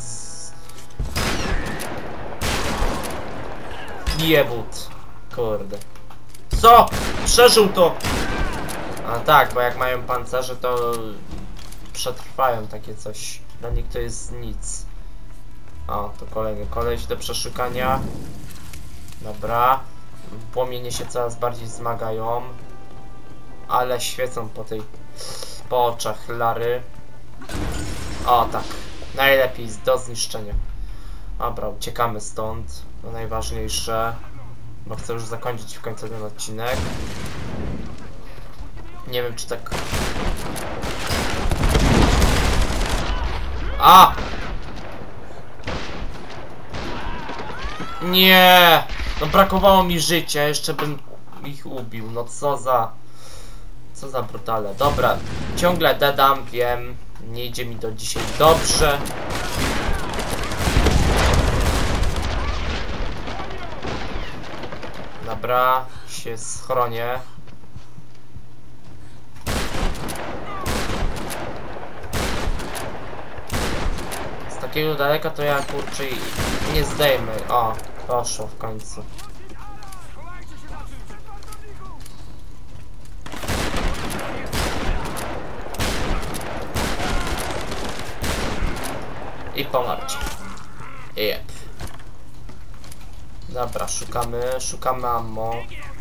Jebut. Kurde. Co? Przeżył to! A tak, bo jak mają pancerze, to przetrwają takie coś. Dla nich to jest nic. O, to kolejny koleś do przeszukania. Dobra. Płomienie się coraz bardziej wzmagają. Ale świecą po oczach Lary. O, tak. Najlepiej do zniszczenia. Dobra, uciekamy stąd. To najważniejsze. Bo chcę już zakończyć w końcu ten odcinek. Nie wiem, czy tak... A! Nie! No brakowało mi życia, jeszcze bym ich ubił. No co za brutale. Dobra, ciągle dedam, wiem. Nie idzie mi to dzisiaj dobrze. Dobra, się schronię. takiego daleka to ja kurczę nie zdejmę. O, poszło w końcu. I pomarcie. Jep. Dobra, szukamy ammo.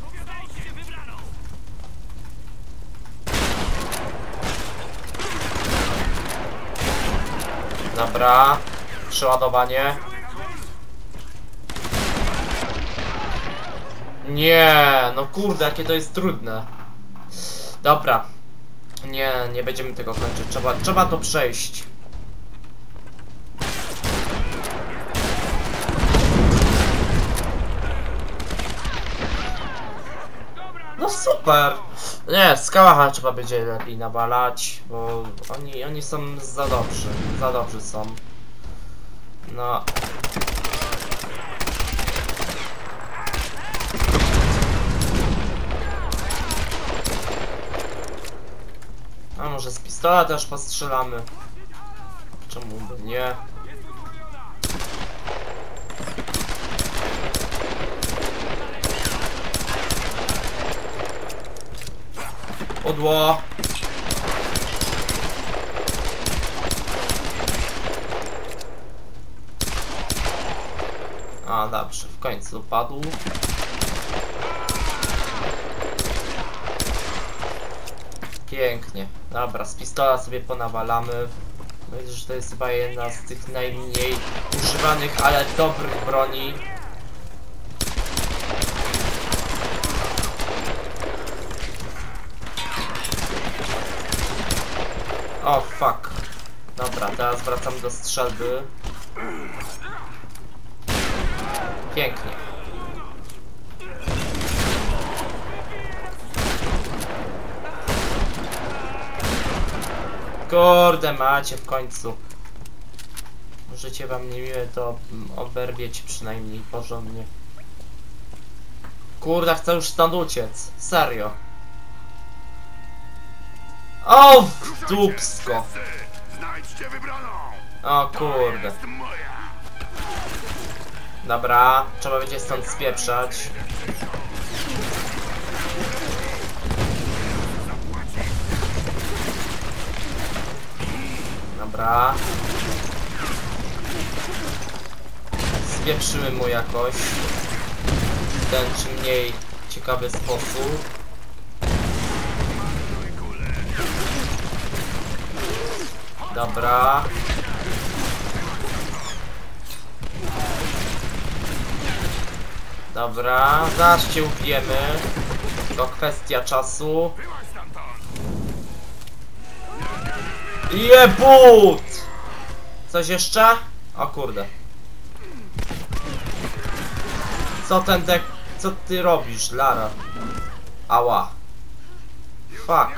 Dobra, przeładowanie. Nie, no kurde, jakie to jest trudne. Dobra. Nie będziemy tego kończyć. Trzeba to przejść. No super! Nie, z kałacha trzeba będzie lepiej nawalać, bo oni są za dobrzy są. No. A może z pistola też postrzelamy? Czemu by nie? Podło. A dobrze, w końcu padł. Pięknie. Dobra, z pistola sobie ponawalamy. Myślę, że to jest chyba jedna z tych najmniej używanych, ale dobrych broni. O, fuck. Dobra, teraz wracam do strzelby. Pięknie. Kurde macie w końcu. Życie wam niemiłe, to oberwiecie przynajmniej porządnie. Kurde, chcę już stąd uciec. Serio. O, dupsko. Znajdźcie wybraną! O kurde. Dobra, trzeba będzie stąd spieprzać. Dobra. Spieprzymy mu jakoś w ten czy mniej ciekawy sposób. Dobra. Dobra, zaraz cię ubijemy. To kwestia czasu. Jebut! Coś jeszcze? O kurde. Co ty robisz, Lara? Ała. Fuck.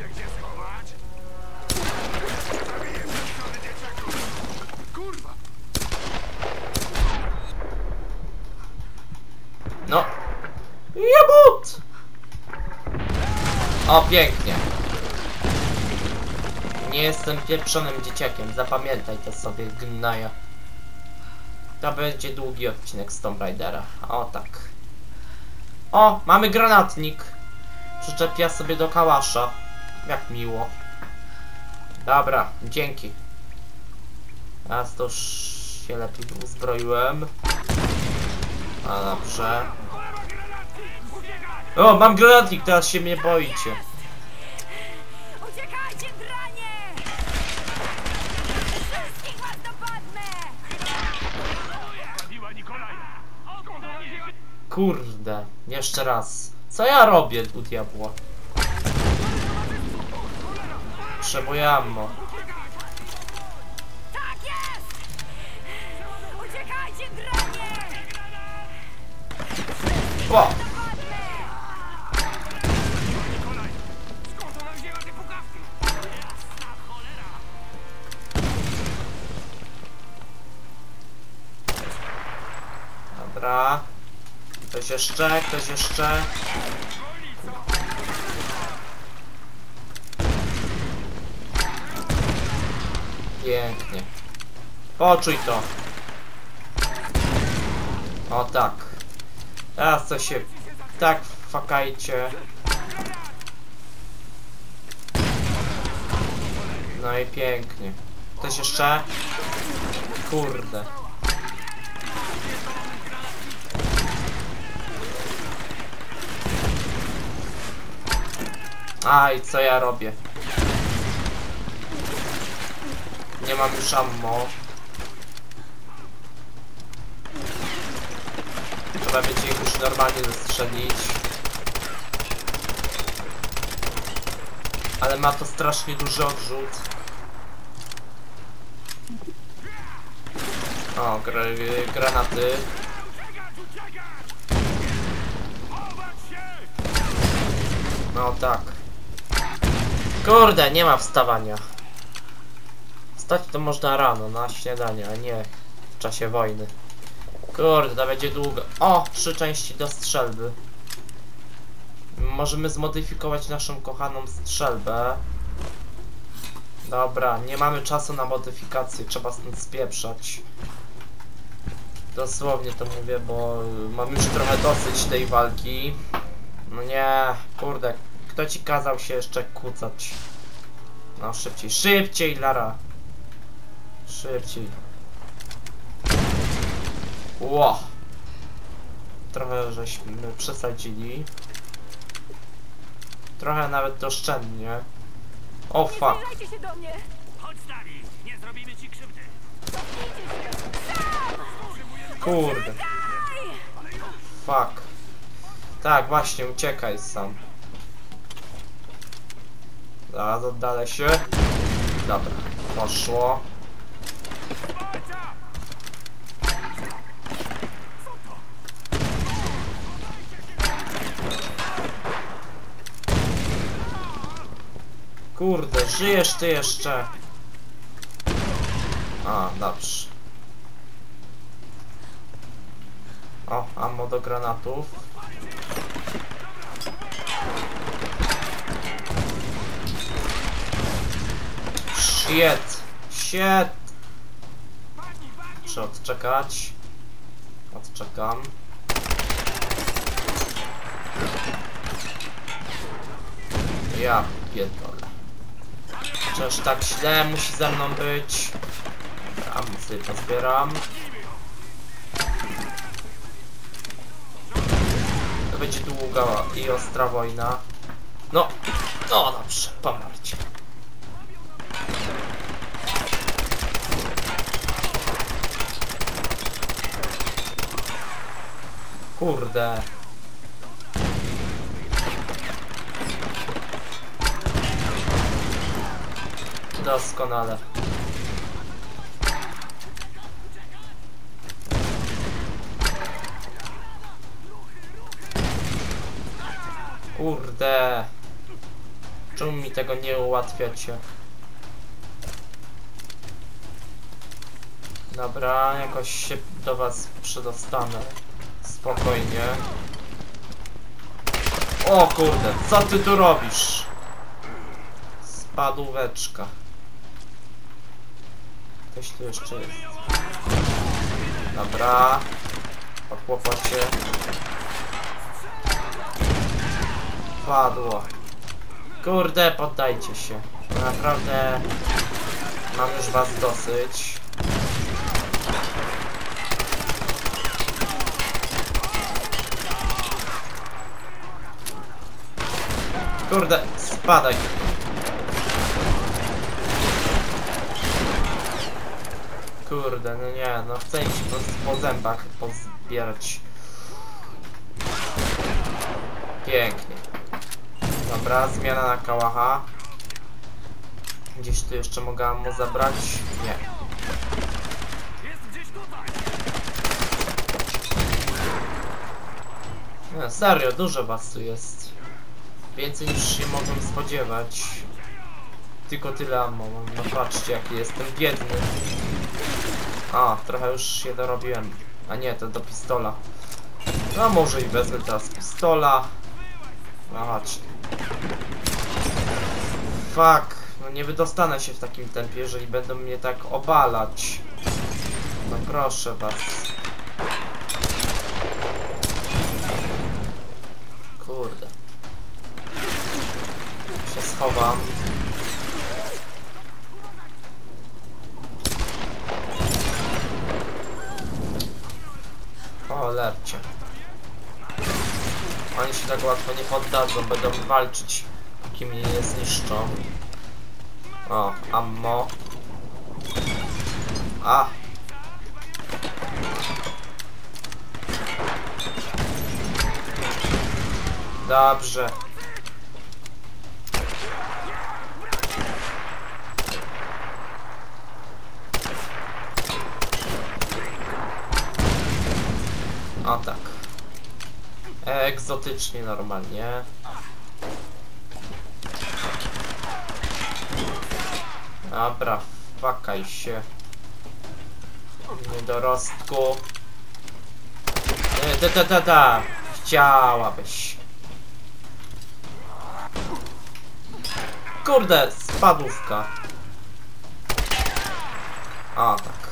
No. Jebut! O, pięknie. Nie jestem pieprzonym dzieciakiem, zapamiętaj to sobie, gnaja. To będzie długi odcinek z Tomb Raidera. O tak. O, mamy granatnik. Przyczepia sobie do kałasza. Jak miło. Dobra, dzięki. Teraz to już się lepiej uzbroiłem. A dobrze. O, mam granatnik, teraz się mnie boicie. Uciekajcie, dranie! Wszystkich was dopadnę! Kurde, jeszcze raz. Co ja robię u diabła? Potrzebuję ammo. Tak jest! Uciekajcie, dranie! O! Dobra. Ktoś jeszcze, ktoś jeszcze. Pięknie. Poczuj to. O tak. Teraz co się... Tak, fakajcie. No i pięknie. Ktoś jeszcze? Kurde. Aj, co ja robię? Nie mam już ammo. Trzeba będzie ich już normalnie zastrzelić. Ale ma to strasznie duży odrzut. O, granaty. No tak. Kurde, nie ma wstawania. Wstać to można rano, na śniadanie, a nie w czasie wojny. Kurde, to będzie długo. O, 3 części do strzelby. Możemy zmodyfikować naszą kochaną strzelbę. Dobra, nie mamy czasu na modyfikację, trzeba stąd spieprzać. Dosłownie to mówię, bo mam już trochę dosyć tej walki. No nie, kurde, kto ci kazał się jeszcze kłócać? No szybciej, szybciej, Lara. Szybciej. Ło. Trochę żeśmy przesadzili. Trochę nawet oszczędnie. O fuck. Zbliżajcie się do mnie! Chodź z nami, nie zrobimy ci krzywdy. Kurde. Fuck. Tak, właśnie, uciekaj sam. Zaraz oddalę się. Dobra, poszło. Kurde, żyjesz ty jeszcze. A, dobrze. O, ammo do granatów. Shit. Shit. Muszę odczekać. Odczekam. Ja pierdolę. Czyż tak źle musi ze mną być? Dobra, sobie pozbieram. To będzie długa i ostra wojna. No, no dobrze, pomarcie. Kurde. Doskonale. Kurde. Czemu mi tego nie ułatwiacie? Dobra, jakoś się do was przedostanę. Spokojnie. O kurde, co ty tu robisz? Spadóweczka. Ktoś tu jeszcze jest. Dobra. Po kłopocie. Padło. Kurde, poddajcie się. Naprawdę mam już was dosyć. Kurde, spadaj. Kurde, no nie, no chcę iść po zębach pozbierać. Pięknie. Dobra, zmiana na kałacha. Gdzieś tu jeszcze mogę mu zabrać? Nie. Nie, serio, dużo was tu jest. Więcej niż się mogłem spodziewać. Tylko tyle ammo mam. No patrzcie, jaki jestem biedny. A, trochę już się dorobiłem. A nie, to do pistola. No może i wezmę teraz pistola. No chodź. Fuck. No nie wydostanę się w takim tempie, jeżeli będą mnie tak obalać. No proszę was. Kurde. Się schowam. O, lercie. Oni się tak łatwo nie poddadzą, będą walczyć, póki mnie nie zniszczą. O, ammo. A! Dobrze. O tak. Egzotycznie normalnie. Dobra, fakaj się. Niedorostku. Chciałabyś. Kurde, spadłówka. O tak.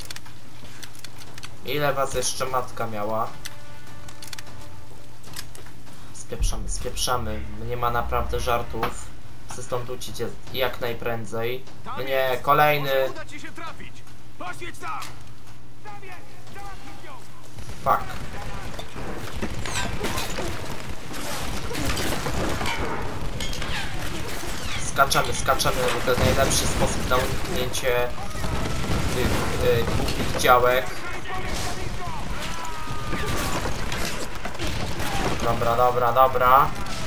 Ile was jeszcze matka miała? Spieprzamy, spieprzamy. Nie ma naprawdę żartów. Chcę stąd uciec jak najprędzej. Nie, kolejny. Uda ci się trafić. Poświeć tam. Fuck. Skaczemy, skaczemy, bo to jest najlepszy sposób na uniknięcie tych głupich działek. Dobra, dobra, dobra.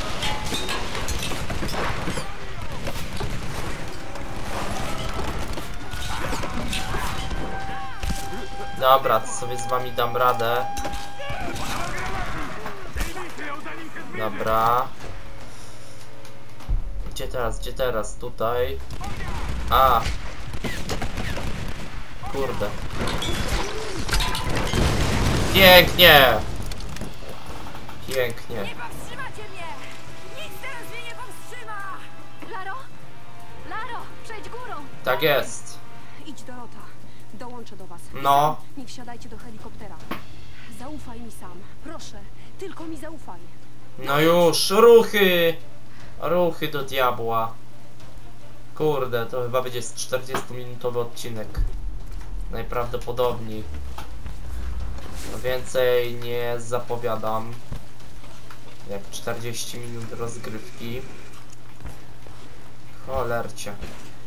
Dobra, to sobie z wami dam radę. Dobra. Gdzie teraz? Gdzie teraz? Tutaj. A. Kurde. Pięknie! Pięknie. Nie powstrzymacie mnie! Nic teraz mnie nie powstrzyma! Laro? Laro, przejdź górą! Tak jest. Idź, Dorota. Dołączę do was. No. Nie wsiadajcie do helikoptera. Zaufaj mi sam. Proszę, tylko mi zaufaj. No już, ruchy! Ruchy do diabła. Kurde, to chyba będzie 40-minutowy odcinek. Najprawdopodobniej. No więcej nie zapowiadam. Jak 40 minut rozgrywki. Cholercie.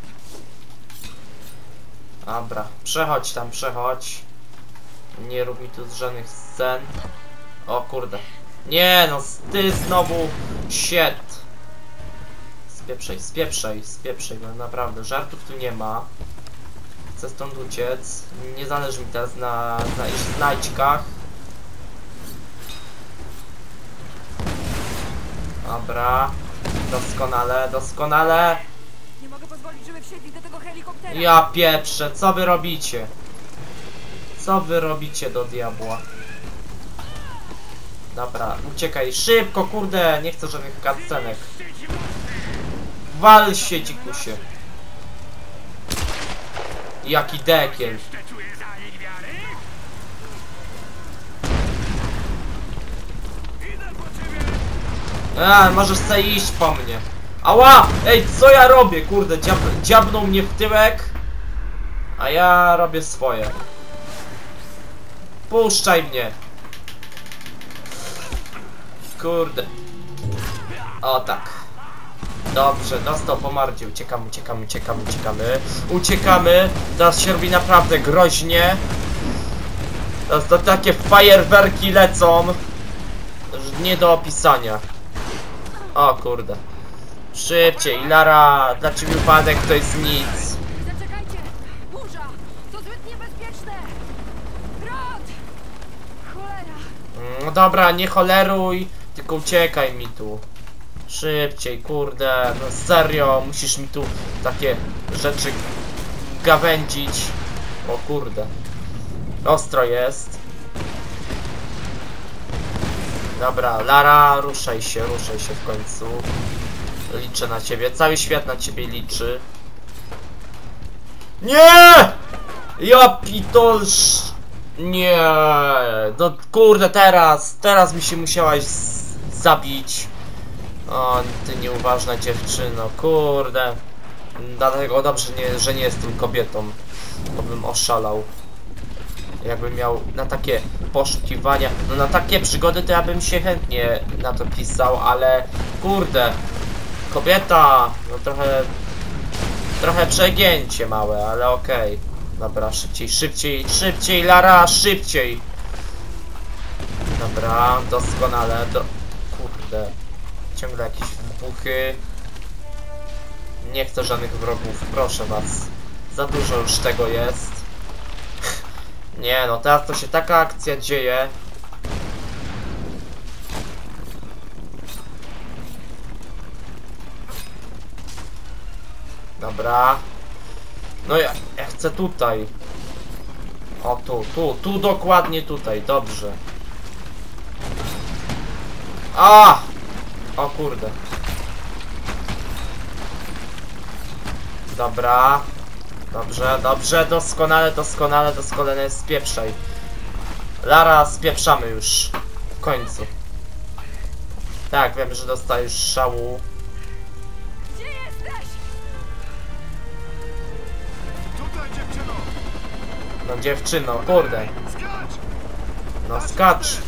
Dobra, przechodź tam, przechodź. Nie rób mi tu żadnych scen. O kurde. Nie no, ty znowu. Shit. Spieprzej, spieprzej, spieprzej, bo naprawdę żartów tu nie ma. Chcę stąd uciec. Nie zależy mi teraz na ich znajdźkach. Dobra. Doskonale, doskonale. Nie mogę pozwolić, żeby wsiedli do tego helikoptera! Ja pieprzę, co wy robicie? Co wy robicie do diabła? Dobra, uciekaj szybko, kurde, nie chcę żadnych cutscenek. Wal się, dzikusie. Jaki dekiel. Możesz sobie iść po mnie. Ała! Ej, co ja robię? Kurde, dziabnął mnie w tyłek. A ja robię swoje. Puszczaj mnie. Kurde. O tak. Dobrze, dostał po mordzie. Uciekamy, uciekamy, uciekamy, uciekamy. Uciekamy. Teraz się robi naprawdę groźnie. Teraz to takie fajerwerki lecą, że nie do opisania. O kurde. Szybciej, Lara, dla ciebie upadek to jest nic. Zaczekajcie! Burza! To zbyt niebezpieczne! Rod! Cholera! No dobra, nie choleruj, tylko uciekaj mi tu. Szybciej, kurde, no serio, musisz mi tu takie rzeczy gawędzić. O kurde. Ostro jest. Dobra, Lara, ruszaj się w końcu. Liczę na ciebie, cały świat na ciebie liczy. Nie! Ja pitolsz! Nie, no kurde, teraz mi się musiałaś zabić. O, ty nieuważna dziewczyno, kurde. Dlatego dobrze, że nie jestem kobietą, bo bym oszalał. Jakbym miał na takie poszukiwania, no na takie przygody to ja bym się chętnie na to pisał, ale kurde, kobieta, no trochę przegięcie małe, ale okej. Dobra, szybciej, Lara, szybciej! Dobra, doskonale, kurde, ciągle jakieś wybuchy. Nie chcę żadnych wrogów, proszę was. Za dużo już tego jest. Nie no, teraz to się taka akcja dzieje. Dobra. No ja chcę tutaj. O tu dokładnie tutaj, dobrze. A! O kurde. Dobra. Dobrze, doskonale, spieprzaj. Lara, spieprzamy już. W końcu. Tak, wiem, że dostajesz szału. Gdzie jesteś? Tutaj, dziewczyno! No dziewczyno, kurde. Skacz! No skacz.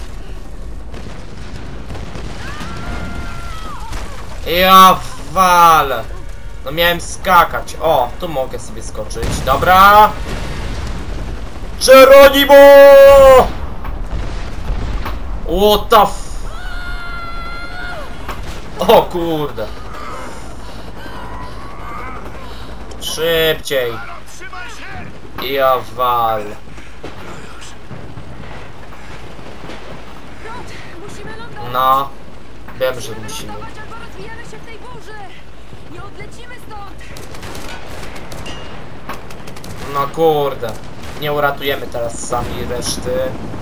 Ja walę. No miałem skakać. O, tu mogę sobie skoczyć. Dobra. Geronimo! What the f... O kurde. Szybciej. Trzymaj się! Ja wal. Rod, musimy lądować. No. Wiem, że musimy. Lądować albo rozwijamy się w tej burzy. Nie odlecimy stąd. No kurde. Nie uratujemy teraz sami reszty.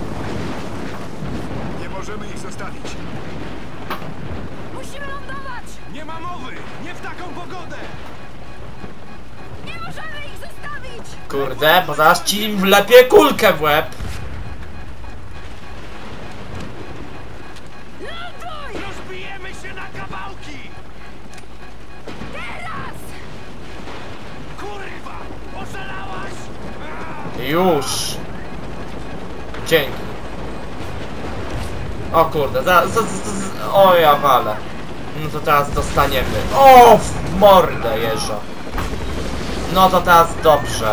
Nie możemy ich zostawić. Musimy lądować. Nie ma mowy! Nie w taką pogodę! Nie możemy ich zostawić. Kurde, bo zaraz ci wlepię kulkę w łeb. Ląduj! Rozbijemy się na kawałki! Teraz! Kurwa! Oszalałaś! Już. Dzięki. O kurde, o ja walę. No to teraz dostaniemy. O, w mordę jeża. No to teraz dobrze.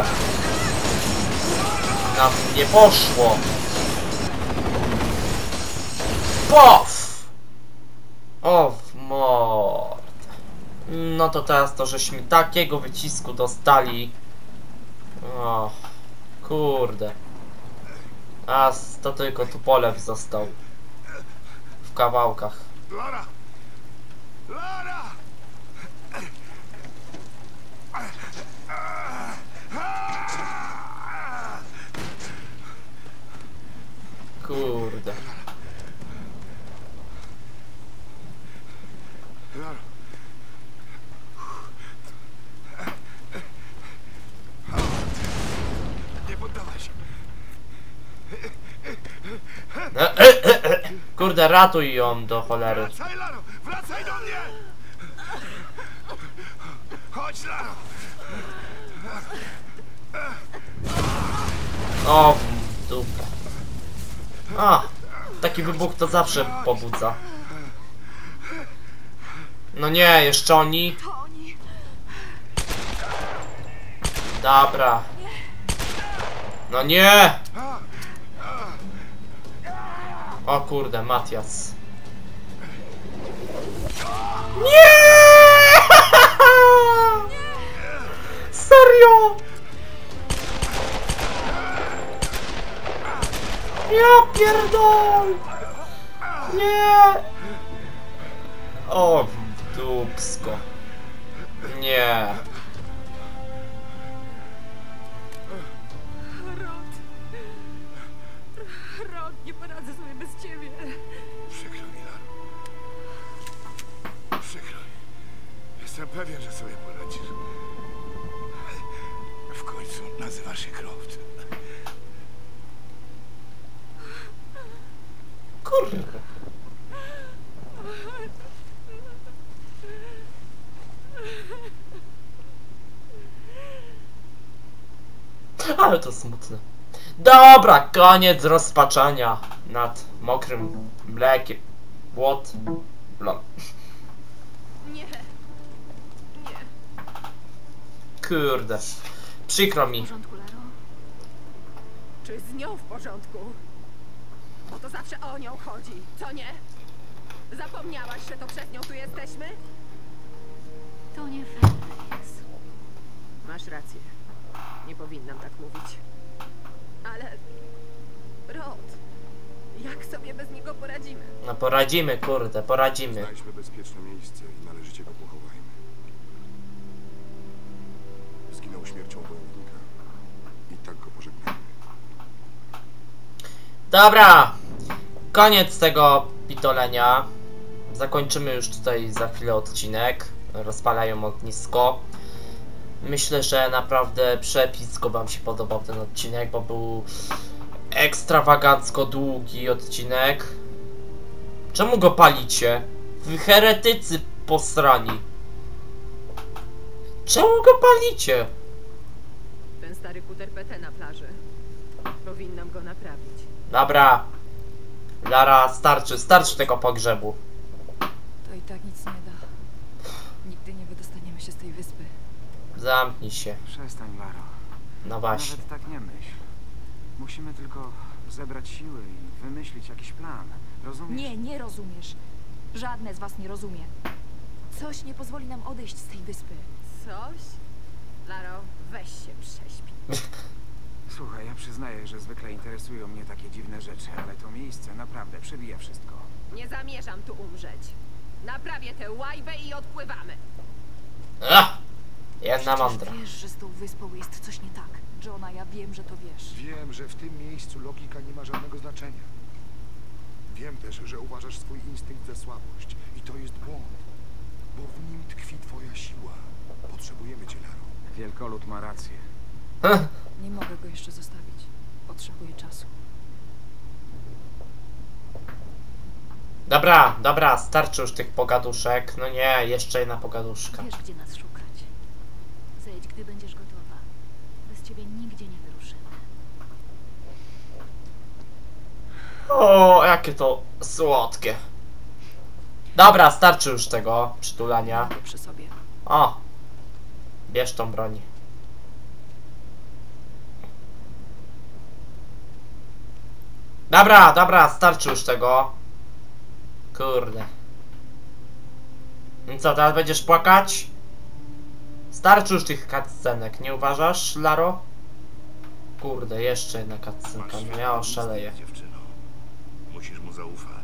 Nam nie poszło. Pof! O, w mordę. No to teraz to żeśmy takiego wycisku dostali. O, kurde. A to tylko tu polew został. W kawałkach. Lara! Lara! Kurde. Lara! Nie poddawaj się. Kurde, ratuj ją do cholery. Wracaj, Laro! Wracaj do mnie! Chodź, Laro! O, w dupę. A, taki wybuch to zawsze pobudza. No nie, jeszcze oni. To oni. Dobra. No nie! O kurde, Matias. Nie! Serio? Ja pierdol! Nie! O, w dupsko. Nie. Rod, nie poradzę sobie bez ciebie. Przykro mi, Laro. Przykro mi. Jestem pewien, że sobie poradzisz. W końcu nazywasz nazywa się Croft. Kurde. Ale to smutne. Dobra, koniec rozpaczania nad mokrym mlekiem. What? Lol. Nie. Nie. Kurde. Przykro mi. W porządku, Laro? Czy z nią w porządku? Bo to zawsze o nią chodzi, co nie? Zapomniałaś, że to przez nią tu jesteśmy? To nie fair jest. Masz rację. Nie powinnam tak mówić. Ale... Rod, jak sobie bez niego poradzimy? No poradzimy, kurde, poradzimy. Znajdźmy bezpieczne miejsce i należycie go pochowajmy. Zginął śmiercią wojownika. I tak go pożegnajmy. Dobra. Koniec tego pitolenia. Zakończymy już tutaj za chwilę odcinek. Rozpalają ognisko. Myślę, że naprawdę przepicko wam się podobał ten odcinek, bo był ekstrawagancko długi odcinek. Czemu go palicie? Wy heretycy posrani. Czemu go palicie? Ten stary kuter PT na plaży. Powinnam go naprawić. Dobra. Lara, starczy tego pogrzebu. To i tak nic nie da. Nigdy nie wydostaniemy się z tej wyspy. Zamknij się. Przestań, Laro. No właśnie. Nawet tak nie myśl. Musimy tylko zebrać siły i wymyślić jakiś plan. Rozumiesz? Nie, nie rozumiesz. Żadne z was nie rozumie. Coś nie pozwoli nam odejść z tej wyspy. Coś? Laro, weź się prześpi. Słuchaj, ja przyznaję, że zwykle interesują mnie takie dziwne rzeczy, ale to miejsce naprawdę przebija wszystko. Nie zamierzam tu umrzeć. Naprawię tę łajbę i odpływamy. Ach! Jedna mądra. Wiesz, że z tą wyspą jest coś nie tak. Johna, ja wiem, że to wiesz. Wiem, że w tym miejscu logika nie ma żadnego znaczenia. Wiem też, że uważasz swój instynkt za słabość. I to jest błąd. Bo w nim tkwi twoja siła. Potrzebujemy cię, Laro. Wielkolud ma rację. Nie mogę go jeszcze zostawić. Potrzebuję czasu. Dobra, starczy już tych pogaduszek. No nie, jeszcze jedna pogaduszka. Wiesz, gdzie nas szukać. Zejdź, gdy będziesz gotowa. Bez ciebie nigdzie nie wyruszymy. O, jakie to słodkie. Dobra, starczy już tego przytulania. Mam go przy sobie. O, bierz tą broń. Dobra, starczy już tego. Kurde. I co, teraz będziesz płakać? Starczy już tych cutscenek, nie uważasz, Laro? Kurde, jeszcze jedna cutscenka, no ja oszaleję. Dziewczyno, musisz mu zaufać.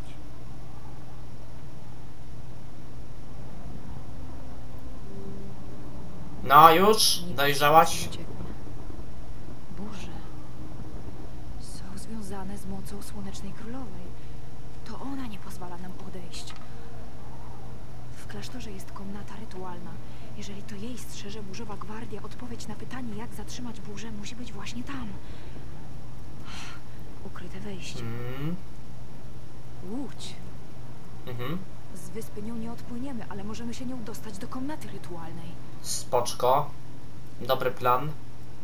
No już? Nikt Dojrzałaś? nie ucieknie. Burze są związane z mocą Słonecznej Królowej. To ona nie pozwala nam odejść. W klasztorze jest komnata rytualna. Jeżeli to jej strzeże burzowa gwardia, odpowiedź na pytanie, jak zatrzymać burzę, musi być właśnie tam. Ukryte wejście. Łódź. Z wyspy nią nie odpłyniemy, ale możemy się nią dostać do komnaty rytualnej. Spoczko. Dobry plan.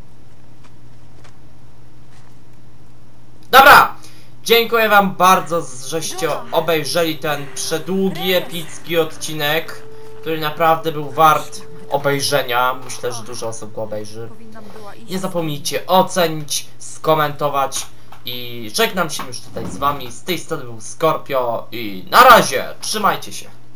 Dobra! Dziękuję wam bardzo, żeście obejrzeli ten przedługi, epicki odcinek, który naprawdę był wart obejrzenia. Myślę, że dużo osób go obejrzy. Powinnam była iść. Nie zapomnijcie ocenić, skomentować i żegnam się już tutaj z wami. Z tej strony był Scorpio i na razie! Trzymajcie się!